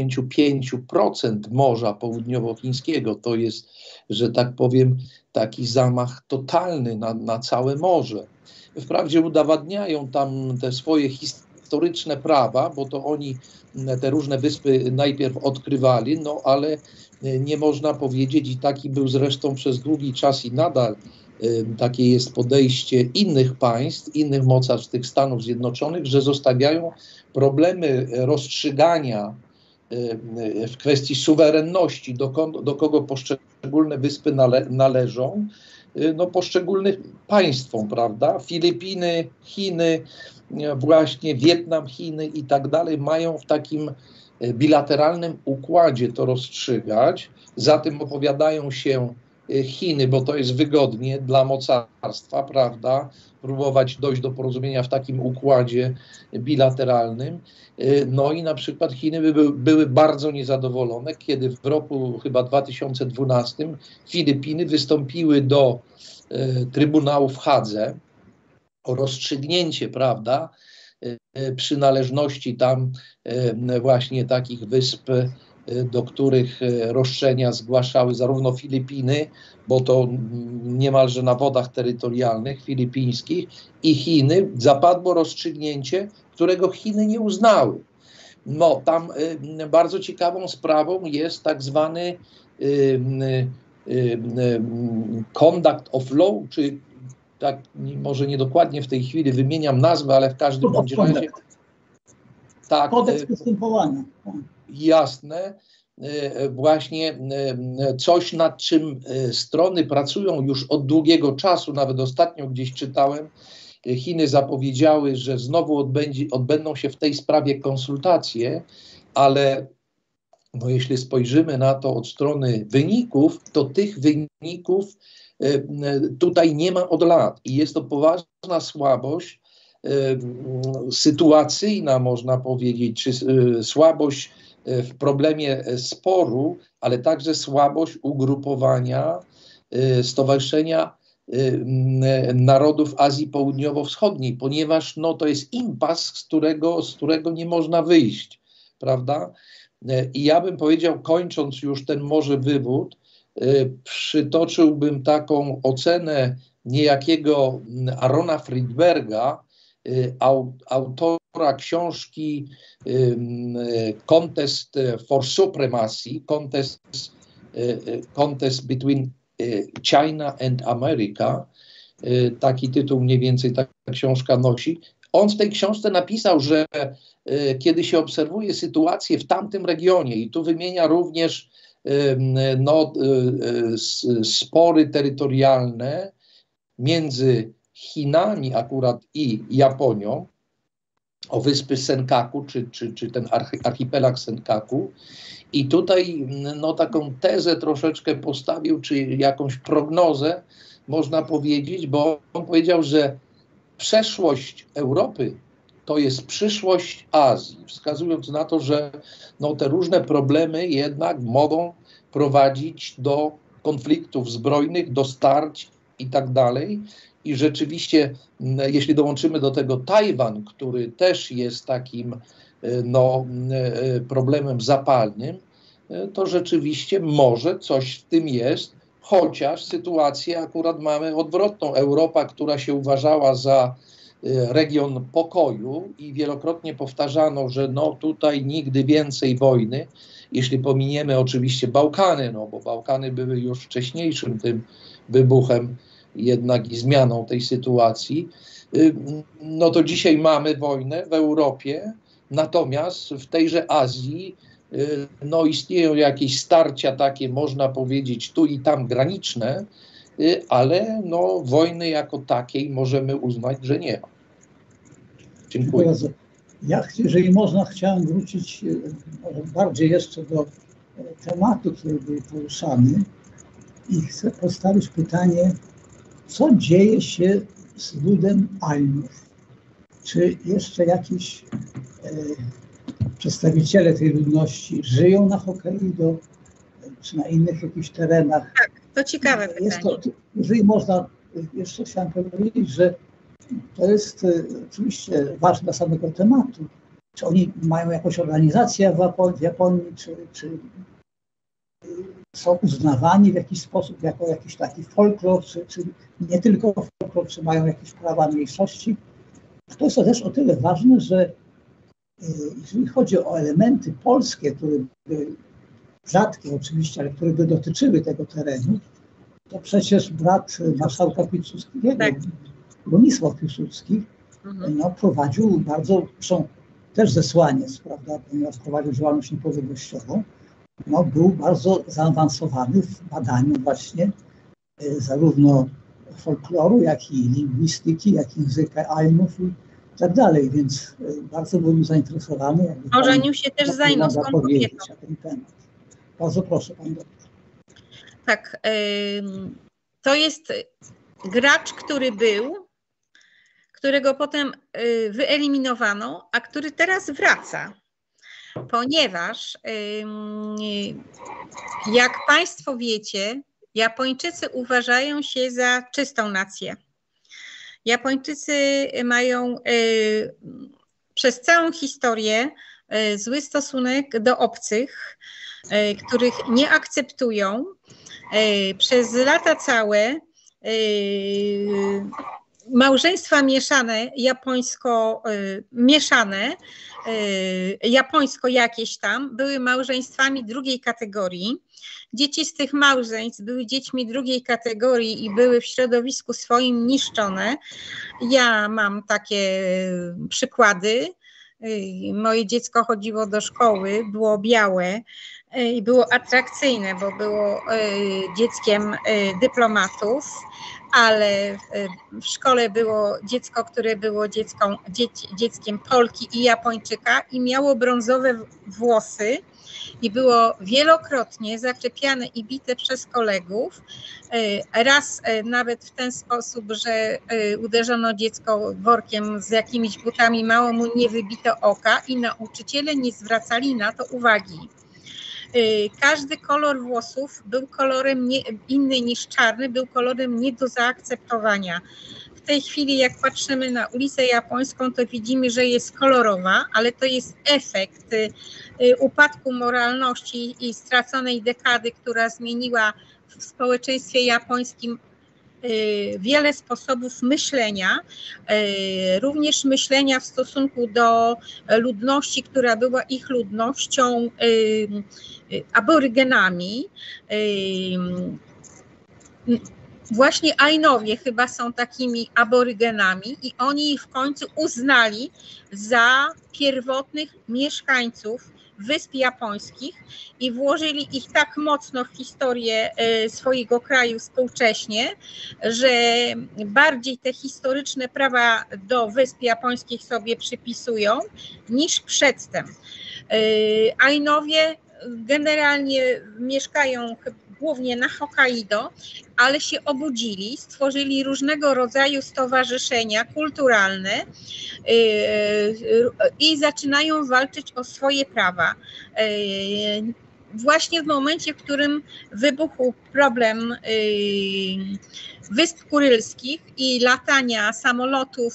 85% Morza Południowochińskiego. To jest, że tak powiem, taki zamach totalny na całe morze. Wprawdzie udowadniają tam te swoje historyczne prawa, bo to oni te różne wyspy najpierw odkrywali, no ale nie można powiedzieć, i taki był zresztą przez długi czas i nadal takie jest podejście innych państw, innych mocarstw tych Stanów Zjednoczonych, że zostawiają problemy rozstrzygania w kwestii suwerenności, do kogo poszczególne wyspy należą, no, poszczególnym państwom, prawda? Filipiny, Chiny, właśnie Wietnam, Chiny i tak dalej mają w takim bilateralnym układzie to rozstrzygać. Za tym opowiadają się Chiny, bo to jest wygodnie dla mocarstwa, prawda, próbować dojść do porozumienia w takim układzie bilateralnym. No i na przykład Chiny były bardzo niezadowolone, kiedy w roku chyba 2012 Filipiny wystąpiły do Trybunału w Hadze o rozstrzygnięcie, prawda, przynależności tam właśnie takich wysp, do których roszczenia zgłaszały zarówno Filipiny, bo to niemalże na wodach terytorialnych filipińskich, i Chiny. Zapadło rozstrzygnięcie, którego Chiny nie uznały. No, tam bardzo ciekawą sprawą jest tak zwany conduct of law, czy tak, może niedokładnie w tej chwili wymieniam nazwę, ale w każdym razie tak, kodeks postępowania. Jasne, właśnie coś, nad czym strony pracują już od długiego czasu, nawet ostatnio gdzieś czytałem, Chiny zapowiedziały, że znowu odbędą się w tej sprawie konsultacje, ale no, jeśli spojrzymy na to od strony wyników, to tych wyników tutaj nie ma od lat i jest to poważna słabość sytuacyjna, można powiedzieć, czy słabość w problemie sporu, ale także słabość ugrupowania Stowarzyszenia narodów Azji Południowo-Wschodniej, ponieważ no, to jest impas, z którego nie można wyjść, prawda? I ja bym powiedział, kończąc już ten może wywód, przytoczyłbym taką ocenę niejakiego Arona Friedberga, autora książki Contest for Supremacy, Contest between China and America, taki tytuł mniej więcej ta książka nosi. On w tej książce napisał, że kiedy się obserwuje sytuację w tamtym regionie i tu wymienia również spory terytorialne między Chinami akurat i Japonią o wyspy Senkaku, czy ten archipelag Senkaku. I tutaj no, taką tezę troszeczkę postawił, czy jakąś prognozę można powiedzieć, bo on powiedział, że przeszłość Europy to jest przyszłość Azji, wskazując na to, że no, te różne problemy jednak mogą prowadzić do konfliktów zbrojnych, do starć i tak dalej. I rzeczywiście, jeśli dołączymy do tego Tajwan, który też jest takim no, problemem zapalnym, to rzeczywiście może coś w tym jest, chociaż sytuację akurat mamy odwrotną. Europa, która się uważała za region pokoju i wielokrotnie powtarzano, że no tutaj nigdy więcej wojny, jeśli pominiemy oczywiście Bałkany, no bo Bałkany były już wcześniejszym tym wybuchem jednak i zmianą tej sytuacji, no to dzisiaj mamy wojnę w Europie, natomiast w tejże Azji no istnieją jakieś starcia takie, można powiedzieć, tu i tam graniczne, ale no wojny jako takiej możemy uznać, że nie ma. Dziękuję. Ja, jeżeli można, chciałem wrócić bardziej jeszcze do tematu, który był poruszany i chcę postawić pytanie, co dzieje się z ludem Ainów? Czy jeszcze jakieś przedstawiciele tej ludności żyją na Hokkaido, czy na innych jakichś terenach? Tak, to ciekawe pytanie. Jeżeli można, jeszcze chciałem powiedzieć, że to jest oczywiście ważne dla samego tematu. Czy oni mają jakąś organizację w Japonii, czy są uznawani w jakiś sposób jako jakiś taki folklor, czy nie tylko folklor, czy mają jakieś prawa mniejszości. To jest też o tyle ważne, że jeżeli chodzi o elementy polskie, które by rzadkie oczywiście, ale które by dotyczyły tego terenu, to przecież brat marszałka Piłsudskiego, tak. Bronisław Piłsudski, no, prowadził bardzo, też zesłaniec, prawda, ponieważ prowadził działalność niepodległościową, no, był bardzo zaawansowany w badaniu właśnie zarówno folkloru, jak i lingwistyki, jak i języka Ainów i tak dalej, więc bardzo byłem zainteresowany. Ożenił się też z ainowską kobietą. Bardzo proszę, pani doktor. Tak, to jest gracz, który był, którego potem wyeliminowano, a który teraz wraca, ponieważ jak Państwo wiecie, Japończycy uważają się za czystą nację. Japończycy mają przez całą historię zły stosunek do obcych, których nie akceptują. Przez lata całe małżeństwa mieszane, japońsko jakieś tam, były małżeństwami drugiej kategorii. Dzieci z tych małżeństw były dziećmi drugiej kategorii i były w środowisku swoim niszczone. Ja mam takie przykłady. Moje dziecko chodziło do szkoły, było białe i było atrakcyjne, bo było dzieckiem dyplomatów, ale w szkole było dziecko, które było dzieckiem Polki i Japończyka i miało brązowe włosy i było wielokrotnie zaczepiane i bite przez kolegów. Raz nawet w ten sposób, że uderzono dziecko workiem z jakimiś butami, mało mu nie wybito oka i nauczyciele nie zwracali na to uwagi. Każdy kolor włosów był kolorem inny niż czarny, był kolorem nie do zaakceptowania. W tej chwili, jak patrzymy na ulicę Japońską, to widzimy, że jest kolorowa, ale to jest efekt upadku moralności i straconej dekady, która zmieniła w społeczeństwie japońskim wiele sposobów myślenia, również myślenia w stosunku do ludności, która była ich ludnością, aborygenami. Właśnie Ainowie chyba są takimi aborygenami i oni w końcu uznali za pierwotnych mieszkańców Wysp Japońskich i włożyli ich tak mocno w historię swojego kraju współcześnie, że bardziej te historyczne prawa do Wysp Japońskich sobie przypisują niż przedtem. Ainowie generalnie mieszkają głównie na Hokkaido, ale się obudzili, stworzyli różnego rodzaju stowarzyszenia kulturalne i zaczynają walczyć o swoje prawa. Właśnie w momencie, w którym wybuchł problem Wysp Kurylskich i latania samolotów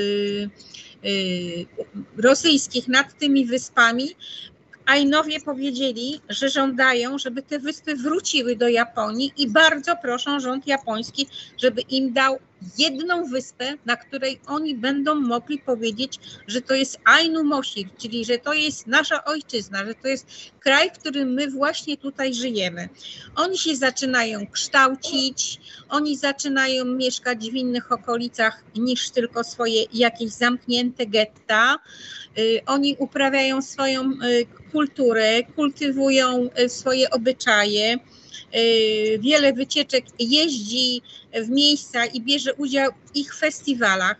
rosyjskich nad tymi wyspami, Ainowie powiedzieli, że żądają, żeby te wyspy wróciły do Japonii i bardzo proszą rząd japoński, żeby im dał jedną wyspę, na której oni będą mogli powiedzieć, że to jest Ainu Moshir, czyli że to jest nasza ojczyzna, że to jest kraj, w którym my właśnie tutaj żyjemy. Oni się zaczynają kształcić, oni zaczynają mieszkać w innych okolicach niż tylko swoje jakieś zamknięte getta. Oni uprawiają swoją kulturę, kultywują swoje obyczaje. Wiele wycieczek jeździ w miejsca i bierze udział w ich festiwalach.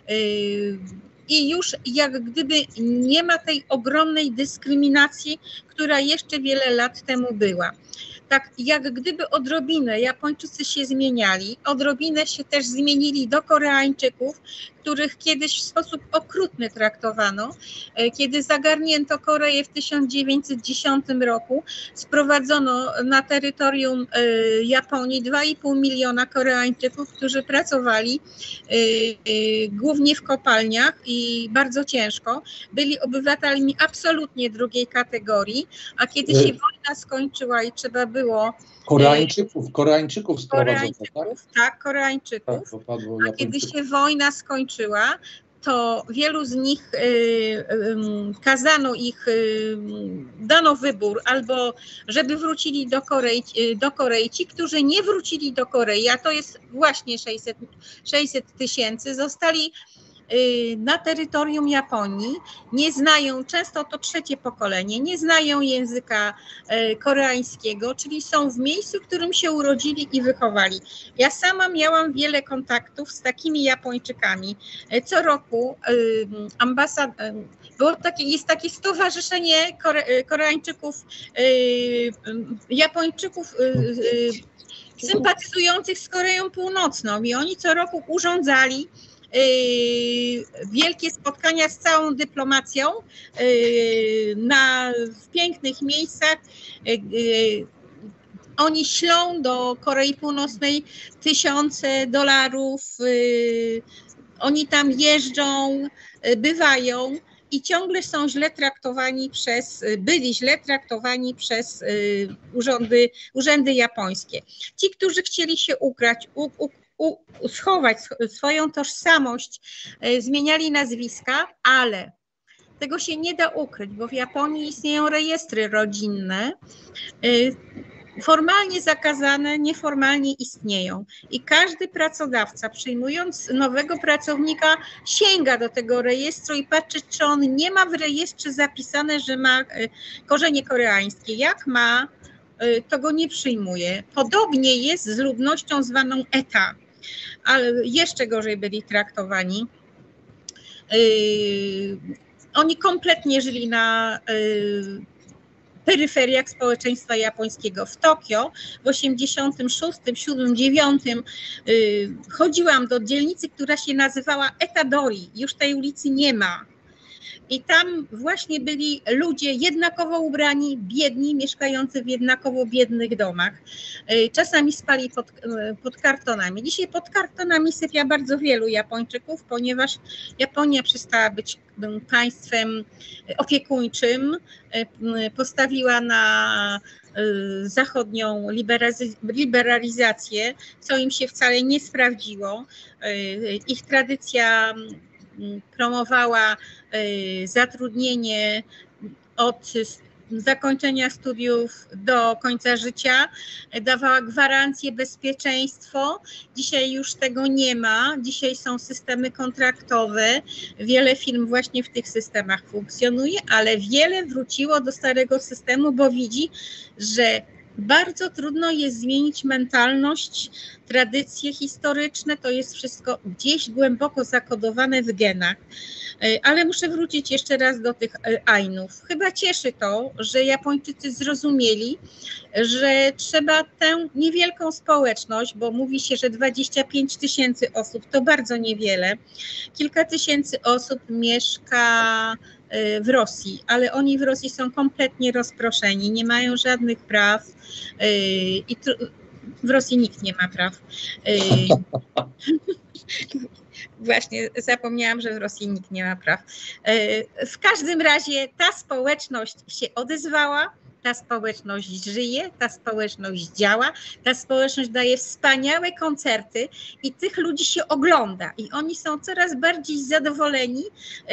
I już jak gdyby nie ma tej ogromnej dyskryminacji, która jeszcze wiele lat temu była. Tak jak gdyby odrobinę Japończycy się zmieniali, odrobinę się też zmienili do Koreańczyków, których kiedyś w sposób okrutny traktowano. Kiedy zagarnięto Koreę w 1910 roku, sprowadzono na terytorium Japonii 2,5 miliona Koreańczyków, którzy pracowali głównie w kopalniach i bardzo ciężko. Byli obywatelami absolutnie drugiej kategorii, a kiedy się wojna skończyła i trzeba było... Koreańczyków sprowadzono, tak? Tak, Koreańczyków. Tak, a kiedy się wojna skończyła, to wielu z nich dano wybór, albo żeby wrócili do Korei. Ci, którzy nie wrócili do Korei, a to jest właśnie 600 000, zostali na terytorium Japonii, nie znają, często to trzecie pokolenie, nie znają języka koreańskiego, czyli są w miejscu, w którym się urodzili i wychowali. Ja sama miałam wiele kontaktów z takimi Japończykami. Co roku jest takie stowarzyszenie Koreańczyków, Japończyków sympatyzujących z Koreą Północną i oni co roku urządzali wielkie spotkania z całą dyplomacją w pięknych miejscach. Oni ślą do Korei Północnej $1000, oni tam jeżdżą, bywają i ciągle są byli źle traktowani przez urzędy japońskie. Ci, którzy chcieli się ukrać, schować swoją tożsamość, zmieniali nazwiska, ale tego się nie da ukryć, bo w Japonii istnieją rejestry rodzinne, formalnie zakazane, nieformalnie istnieją i każdy pracodawca, przyjmując nowego pracownika, sięga do tego rejestru i patrzy, czy on nie ma w rejestrze zapisane, że ma korzenie koreańskie. Jak ma, to go nie przyjmuje. Podobnie jest z ludnością zwaną eta, ale jeszcze gorzej byli traktowani. Oni kompletnie żyli na peryferiach społeczeństwa japońskiego. W Tokio w 86, 7, 9 chodziłam do dzielnicy, która się nazywała Etadori. Już tej ulicy nie ma. I tam właśnie byli ludzie jednakowo ubrani, biedni, mieszkający w jednakowo biednych domach. Czasami spali pod kartonami. Dzisiaj pod kartonami sypia bardzo wielu Japończyków, ponieważ Japonia przestała być państwem opiekuńczym, postawiła na zachodnią liberalizację, co im się wcale nie sprawdziło. Ich tradycja promowała zatrudnienie od zakończenia studiów do końca życia, dawała gwarancję, bezpieczeństwo. Dzisiaj już tego nie ma. Dzisiaj są systemy kontraktowe. Wiele firm właśnie w tych systemach funkcjonuje, ale wiele wróciło do starego systemu, bo widzi, że bardzo trudno jest zmienić mentalność, tradycje historyczne, to jest wszystko gdzieś głęboko zakodowane w genach. Ale muszę wrócić jeszcze raz do tych Ainów. Chyba cieszy to, że Japończycy zrozumieli, że trzeba tę niewielką społeczność, bo mówi się, że 25 000 osób to bardzo niewiele, kilka tysięcy osób mieszka w Rosji, ale oni w Rosji są kompletnie rozproszeni, nie mają żadnych praw i w Rosji nikt nie ma praw. Właśnie zapomniałam, że w Rosji nikt nie ma praw. W każdym razie ta społeczność się odezwała, ta społeczność żyje, ta społeczność działa, ta społeczność daje wspaniałe koncerty i tych ludzi się ogląda i oni są coraz bardziej zadowoleni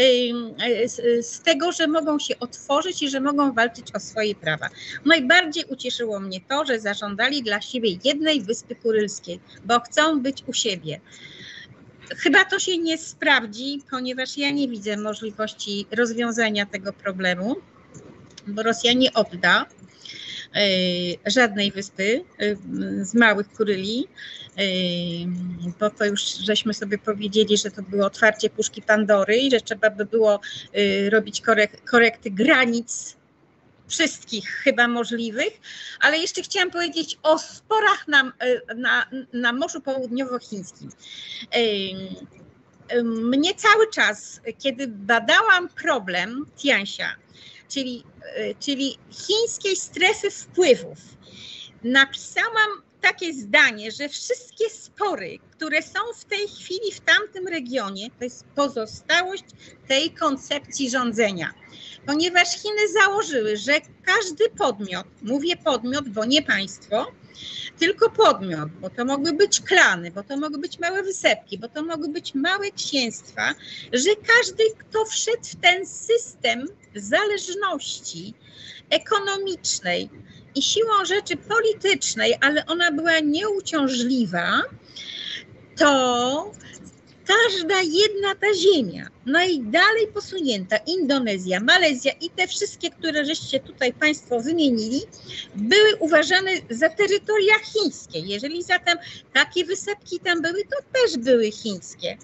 z tego, że mogą się otworzyć i że mogą walczyć o swoje prawa. Najbardziej ucieszyło mnie to, że zażądali dla siebie jednej Wyspy Kurylskiej, bo chcą być u siebie. Chyba to się nie sprawdzi, ponieważ ja nie widzę możliwości rozwiązania tego problemu, bo Rosja nie odda żadnej wyspy z małych Kuryli, bo to już żeśmy sobie powiedzieli, że to było otwarcie puszki Pandory i że trzeba by było robić korekty granic wszystkich chyba możliwych, ale jeszcze chciałam powiedzieć o sporach na Morzu Południowochińskim. Mnie cały czas, kiedy badałam problem Tianxia, czyli chińskiej strefy wpływów, napisałam takie zdanie, że wszystkie spory, które są w tej chwili w tamtym regionie, to jest pozostałość tej koncepcji rządzenia. Ponieważ Chiny założyły, że każdy podmiot, mówię podmiot, bo nie państwo, tylko podmiot, bo to mogły być klany, bo to mogły być małe wysepki, bo to mogły być małe księstwa, że każdy, kto wszedł w ten system zależności ekonomicznej i siłą rzeczy politycznej, ale ona była nieuciążliwa, to każda jedna ta ziemia, najdalej posunięta, Indonezja, Malezja i te wszystkie, które żeście tutaj Państwo wymienili, były uważane za terytoria chińskie. Jeżeli zatem takie wysepki tam były, to też były chińskie.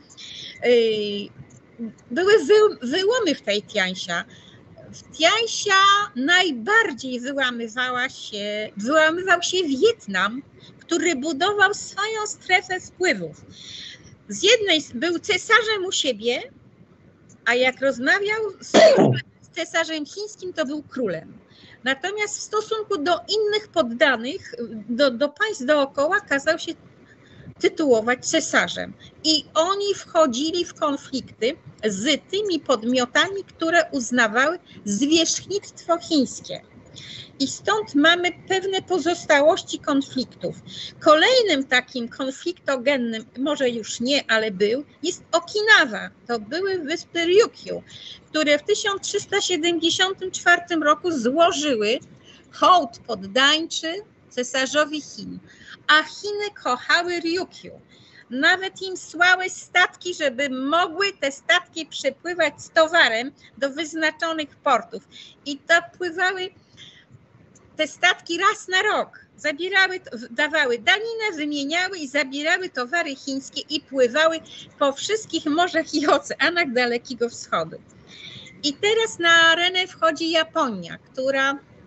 Były wyłomy w tej Tianxia. W Tianxia najbardziej wyłamywał się Wietnam, który budował swoją strefę wpływów. Z jednej był cesarzem u siebie, a jak rozmawiał z cesarzem chińskim, to był królem. Natomiast w stosunku do innych poddanych, do państw dookoła, kazał się tytułować cesarzem. I oni wchodzili w konflikty z tymi podmiotami, które uznawały zwierzchnictwo chińskie. I stąd mamy pewne pozostałości konfliktów. Kolejnym takim konfliktogennym, może już nie, ale był, jest Okinawa. To były wyspy Ryukyu, które w 1374 roku złożyły hołd poddańczy cesarzowi Chin. A Chiny kochały Ryukyu. Nawet im słały statki, żeby mogły te statki przepływać z towarem do wyznaczonych portów. I dopływały te statki raz na rok, dawały daninę, wymieniały i zabierały towary chińskie i pływały po wszystkich morzach i oceanach Dalekiego Wschodu. I teraz na arenę wchodzi Japonia, która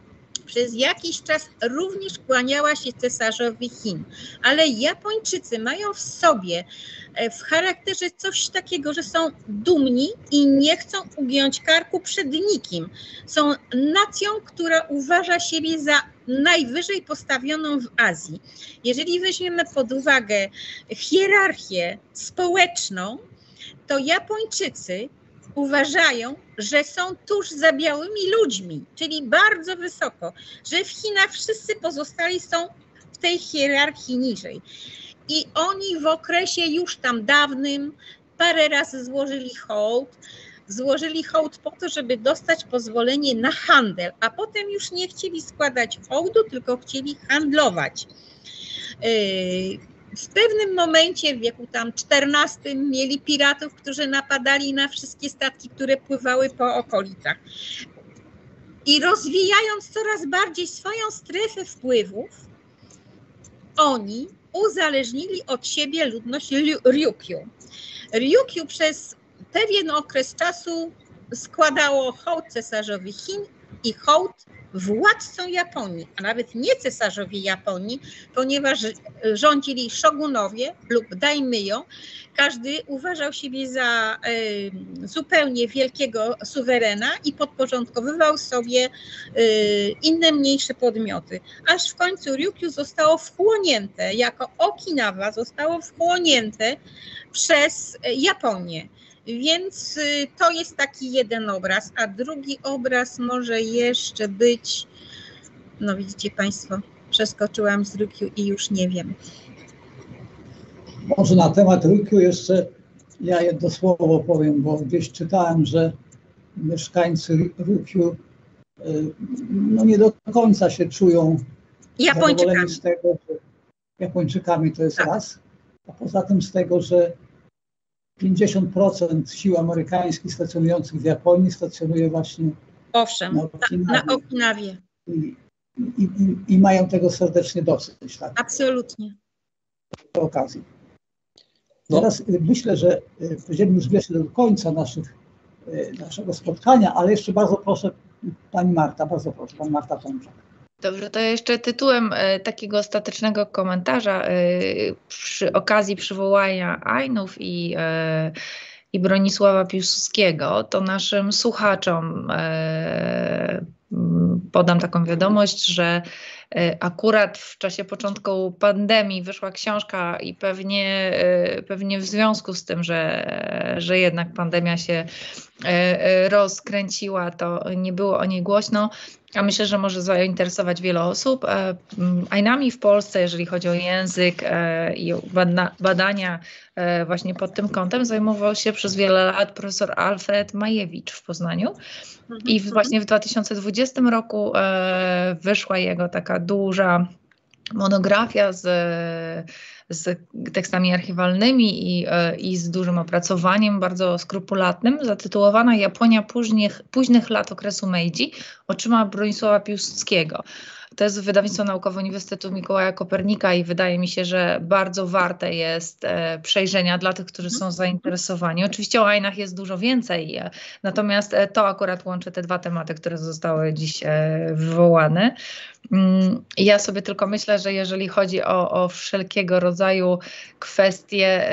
przez jakiś czas również kłaniała się cesarzowi Chin, ale Japończycy mają w sobie, w charakterze coś takiego, że są dumni i nie chcą ugiąć karku przed nikim. Są nacją, która uważa siebie za najwyżej postawioną w Azji. Jeżeli weźmiemy pod uwagę hierarchię społeczną, to Japończycy uważają, że są tuż za białymi ludźmi, czyli bardzo wysoko, że w Chinach wszyscy pozostali są w tej hierarchii niżej. I oni w okresie już tam dawnym parę razy złożyli hołd po to, żeby dostać pozwolenie na handel, a potem już nie chcieli składać hołdu, tylko chcieli handlować. W pewnym momencie, w wieku tam XIV, mieli piratów, którzy napadali na wszystkie statki, które pływały po okolicach. I rozwijając coraz bardziej swoją strefę wpływów, oni uzależnili od siebie ludność Ryukyu. Ryukyu przez pewien okres czasu składało hołd cesarzowi Chin i hołd władcom Japonii, a nawet nie cesarzowi Japonii, ponieważ rządzili szogunowie lub daimyo. Każdy uważał siebie za zupełnie wielkiego suwerena i podporządkowywał sobie inne mniejsze podmioty. Aż w końcu Ryukyu zostało wchłonięte, jako Okinawa zostało wchłonięte przez Japonię. Więc to jest taki jeden obraz, a drugi obraz może jeszcze być, no widzicie Państwo, przeskoczyłam z Ryukyu i już nie wiem. Może na temat Ryukyu jeszcze ja jedno słowo powiem, bo gdzieś czytałem, że mieszkańcy Ryukyu no nie do końca się czują zadowoleni z tego, że Japończykami to jest raz, a poza tym z tego, że 50% sił amerykańskich stacjonujących w Japonii stacjonuje właśnie na Okinawie. I mają tego serdecznie dosyć. Tak? Absolutnie. Do okazji. Teraz myślę, że będziemy już zbliżać do końca naszego spotkania, ale jeszcze bardzo proszę Pani Marta, Pani Marta Tomczak. Dobrze, to jeszcze tytułem takiego ostatecznego komentarza przy okazji przywołania Ainów i Bronisława Piłsudskiego, to naszym słuchaczom podam taką wiadomość, że akurat w czasie początku pandemii wyszła książka i pewnie w związku z tym, że jednak pandemia się rozkręciła, to nie było o niej głośno, a myślę, że może zainteresować wiele osób. Ainami w Polsce, jeżeli chodzi o język i badania właśnie pod tym kątem, zajmował się przez wiele lat profesor Alfred Majewicz w Poznaniu. I właśnie w 2020 roku wyszła jego taka duża monografia z tekstami archiwalnymi i z dużym opracowaniem, bardzo skrupulatnym, zatytułowana Japonia późnych lat okresu Meiji oczyma Bronisława Piłsudskiego. To jest wydawnictwo naukowe Uniwersytetu Mikołaja Kopernika i wydaje mi się, że bardzo warte jest przejrzenia dla tych, którzy są zainteresowani. Oczywiście o Ainach jest dużo więcej, natomiast to akurat łączy te dwa tematy, które zostały dziś wywołane. Ja sobie tylko myślę, że jeżeli chodzi o wszelkiego rodzaju kwestie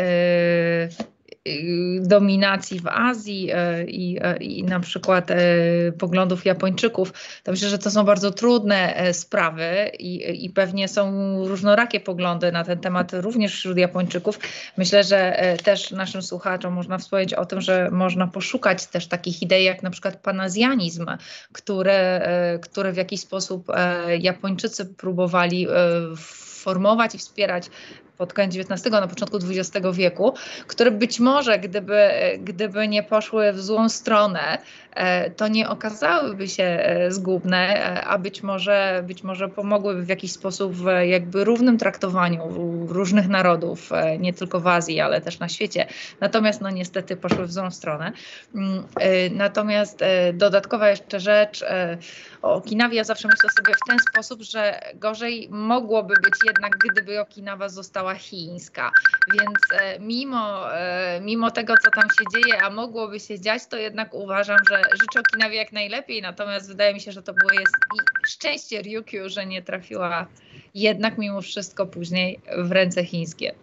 dominacji w Azji i na przykład poglądów Japończyków, to myślę, że to są bardzo trudne sprawy i pewnie są różnorakie poglądy na ten temat również wśród Japończyków. Myślę, że też naszym słuchaczom można wspomnieć o tym, że można poszukać też takich idei jak na przykład panazjanizm, które w jakiś sposób Japończycy próbowali formować i wspierać pod koniec XIX, na początku XX wieku, które być może, gdyby nie poszły w złą stronę, to nie okazałyby się zgubne, a być może pomogłyby w jakiś sposób w jakby równym traktowaniu różnych narodów, nie tylko w Azji, ale też na świecie. Natomiast no niestety poszły w złą stronę. Natomiast dodatkowa jeszcze rzecz, o Okinawie ja zawsze myślę sobie w ten sposób, że gorzej mogłoby być jednak, gdyby Okinawa została cała chińska. Więc mimo tego, co tam się dzieje, a mogłoby się dziać, to jednak uważam, że życzę Okinawie jak najlepiej, natomiast wydaje mi się, że to jest i szczęście Ryukyu, że nie trafiła jednak mimo wszystko później w ręce chińskie.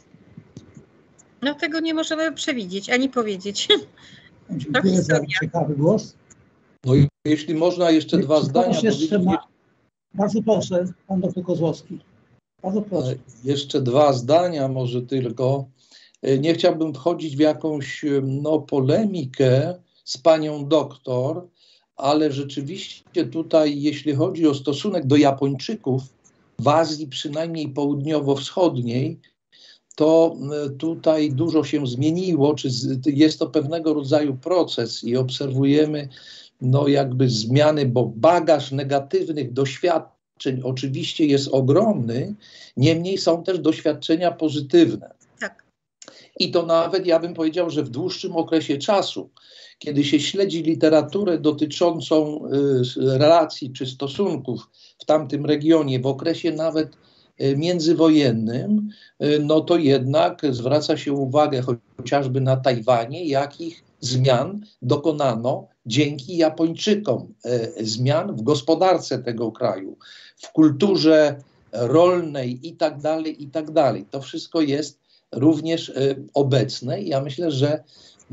No tego nie możemy przewidzieć, ani powiedzieć. Dziękuję za ciekawy głos. No i jeśli można jeszcze dwa zdania powiedzieć. Bardzo proszę, pan doktor Kozłowski. Bardzo proszę. Jeszcze dwa zdania może tylko. Nie chciałbym wchodzić w jakąś polemikę z panią doktor, ale rzeczywiście tutaj, jeśli chodzi o stosunek do Japończyków w Azji, przynajmniej południowo-wschodniej, to tutaj dużo się zmieniło, czy jest to pewnego rodzaju proces i obserwujemy jakby zmiany, bo bagaż negatywnych doświadczeń oczywiście jest ogromny, niemniej są też doświadczenia pozytywne. Tak. I to nawet, ja bym powiedział, że w dłuższym okresie czasu, kiedy się śledzi literaturę dotyczącą relacji czy stosunków w tamtym regionie, w okresie nawet międzywojennym, no to jednak zwraca się uwagę chociażby na Tajwanie, jakich zmian dokonano dzięki Japończykom, zmian w gospodarce tego kraju, w kulturze rolnej i tak dalej, i tak dalej. To wszystko jest również obecne i ja myślę, że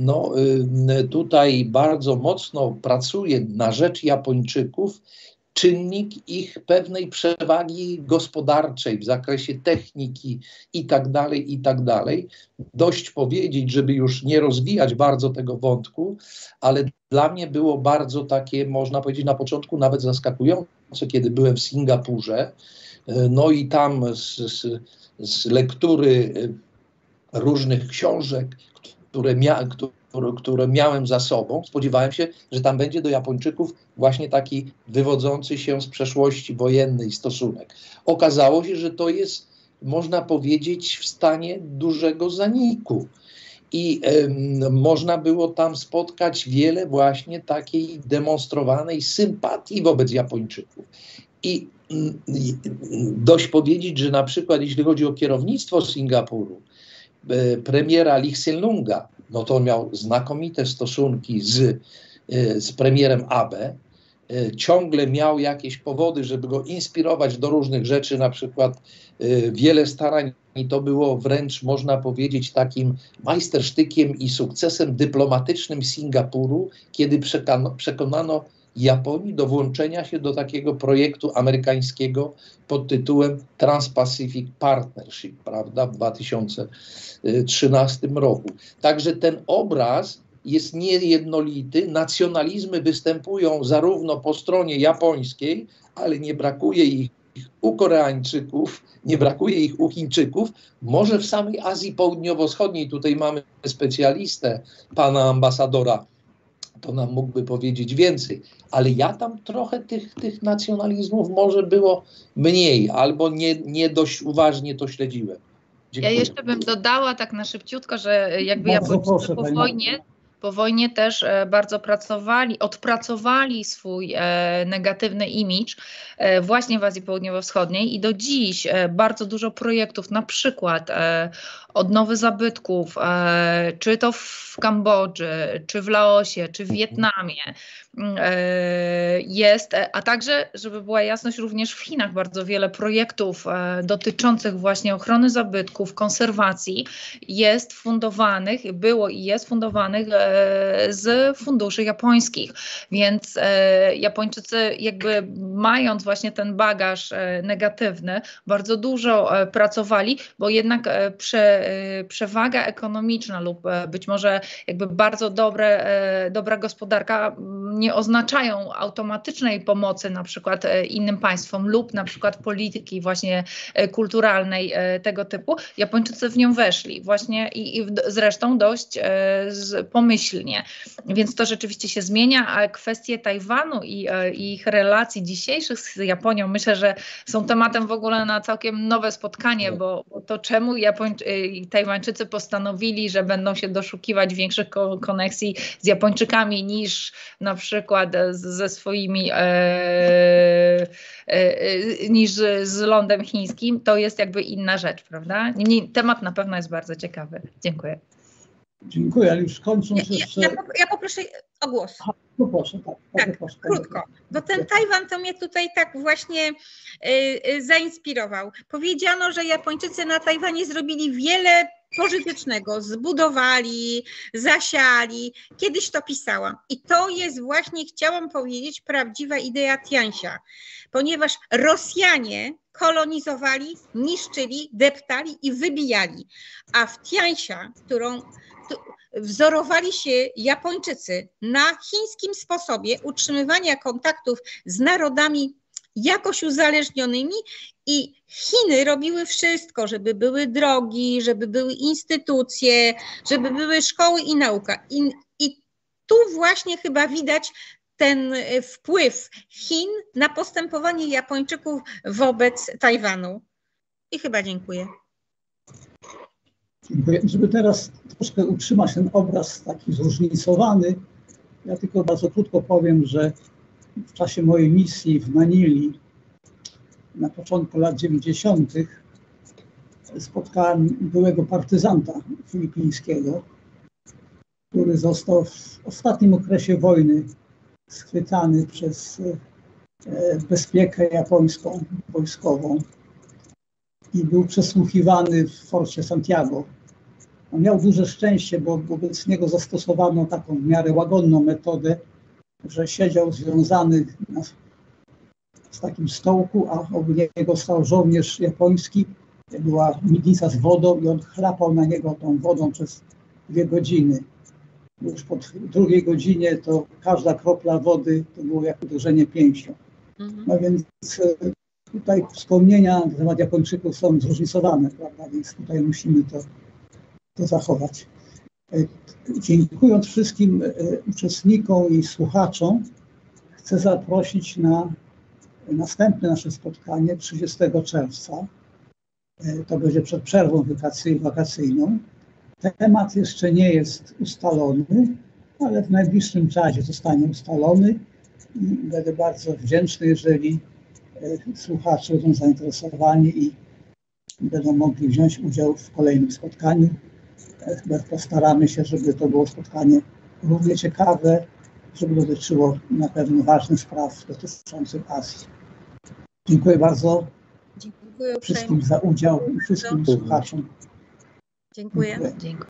tutaj bardzo mocno pracuje na rzecz Japończyków czynnik ich pewnej przewagi gospodarczej w zakresie techniki i tak dalej, i tak dalej. Dość powiedzieć, żeby już nie rozwijać bardzo tego wątku, ale dla mnie było bardzo takie, można powiedzieć na początku nawet zaskakujące, kiedy byłem w Singapurze, no i tam z lektury różnych książek, które miałem za sobą, spodziewałem się, że tam będzie do Japończyków właśnie taki wywodzący się z przeszłości wojennej stosunek. Okazało się, że to jest, można powiedzieć, w stanie dużego zaniku. I można było tam spotkać wiele właśnie takiej demonstrowanej sympatii wobec Japończyków. I dość powiedzieć, że na przykład jeśli chodzi o kierownictwo Singapuru, premiera Lee Hsien-lunga, no to miał znakomite stosunki z premierem Abe. Ciągle miał jakieś powody, żeby go inspirować do różnych rzeczy, na przykład wiele starań i to było wręcz, można powiedzieć, takim majstersztykiem i sukcesem dyplomatycznym Singapuru, kiedy przekonano Japonii do włączenia się do takiego projektu amerykańskiego pod tytułem Trans-Pacific Partnership, prawda, w 2013 roku. Także ten obraz jest niejednolity, nacjonalizmy występują zarówno po stronie japońskiej, ale nie brakuje ich u Koreańczyków, nie brakuje ich u Chińczyków, może w samej Azji Południowo-Wschodniej, tutaj mamy specjalistę, pana ambasadora, to nam mógłby powiedzieć więcej, ale ja tam trochę tych nacjonalizmów może było mniej, albo nie dość uważnie to śledziłem. Dziękuję. Ja jeszcze bym dodała tak na szybciutko, że jakby Japończycy po wojnie też bardzo odpracowali swój negatywny imidż właśnie w Azji Południowo-Wschodniej i do dziś bardzo dużo projektów, na przykład odnowy zabytków, czy to w Kambodży, czy w Laosie, czy w Wietnamie jest, a także, żeby była jasność, również w Chinach bardzo wiele projektów dotyczących właśnie ochrony zabytków, konserwacji jest fundowanych, było i jest fundowanych z funduszy japońskich, więc Japończycy jakby mając właśnie ten bagaż negatywny, bardzo dużo pracowali, bo jednak przewaga ekonomiczna lub być może jakby bardzo dobra gospodarka nie oznaczają automatycznej pomocy na przykład innym państwom lub na przykład polityki właśnie kulturalnej tego typu. Japończycy w nią weszli właśnie i zresztą dość pomyślnie jednomyślnie. Więc to rzeczywiście się zmienia, a kwestie Tajwanu i ich relacji dzisiejszych z Japonią myślę, że są tematem w ogóle na całkiem nowe spotkanie, bo to czemu Tajwańczycy postanowili, że będą się doszukiwać większych koneksji z Japończykami niż na przykład ze swoimi niż z lądem chińskim, to jest jakby inna rzecz, prawda? Temat na pewno jest bardzo ciekawy. Dziękuję. Dziękuję, ale już kończąc ja poproszę o głos. Aha, no proszę, tak, proszę, krótko, bo ten Tajwan to mnie tutaj tak właśnie zainspirował. Powiedziano, że Japończycy na Tajwanie zrobili wiele pożytecznego, zbudowali, zasiali. Kiedyś to pisałam. I to jest właśnie, chciałam powiedzieć, prawdziwa idea Tianxia, ponieważ Rosjanie kolonizowali, niszczyli, deptali i wybijali. A w Tianxia, którą wzorowali się Japończycy na chińskim sposobie utrzymywania kontaktów z narodami jakoś uzależnionymi i Chiny robiły wszystko, żeby były drogi, żeby były instytucje, żeby były szkoły i nauka. I tu właśnie chyba widać ten wpływ Chin na postępowanie Japończyków wobec Tajwanu. I chyba dziękuję. Dziękuję. Żeby teraz troszkę utrzymać ten obraz taki zróżnicowany, ja tylko bardzo krótko powiem, że w czasie mojej misji w Manili na początku lat 90. spotkałem byłego partyzanta filipińskiego, który został w ostatnim okresie wojny schwytany przez bezpiekę japońską, wojskową i był przesłuchiwany w forcie Santiago. On miał duże szczęście, bo wobec niego zastosowano taką w miarę łagodną metodę, że siedział związany z takim stołku, a obok niego stał żołnierz japoński. Była miednica z wodą i on chlapał na niego tą wodą przez 2 godziny. Już po 2 godzinie to każda kropla wody to było jak uderzenie pięścią. No więc tutaj wspomnienia na temat Japończyków są zróżnicowane, prawda? Więc tutaj musimy to zachować. Dziękując wszystkim uczestnikom i słuchaczom, chcę zaprosić na następne nasze spotkanie 30 czerwca. To będzie przed przerwą wakacyjną. Temat jeszcze nie jest ustalony, ale w najbliższym czasie zostanie ustalony i będę bardzo wdzięczny, jeżeli słuchacze będą zainteresowani i będą mogli wziąć udział w kolejnym spotkaniu. Postaramy się, żeby to było spotkanie równie ciekawe, żeby dotyczyło na pewno ważnych spraw dotyczących Azji. Dziękuję bardzo. Dziękuję wszystkim za udział i wszystkim słuchaczom. Dziękuję. Dziękuję.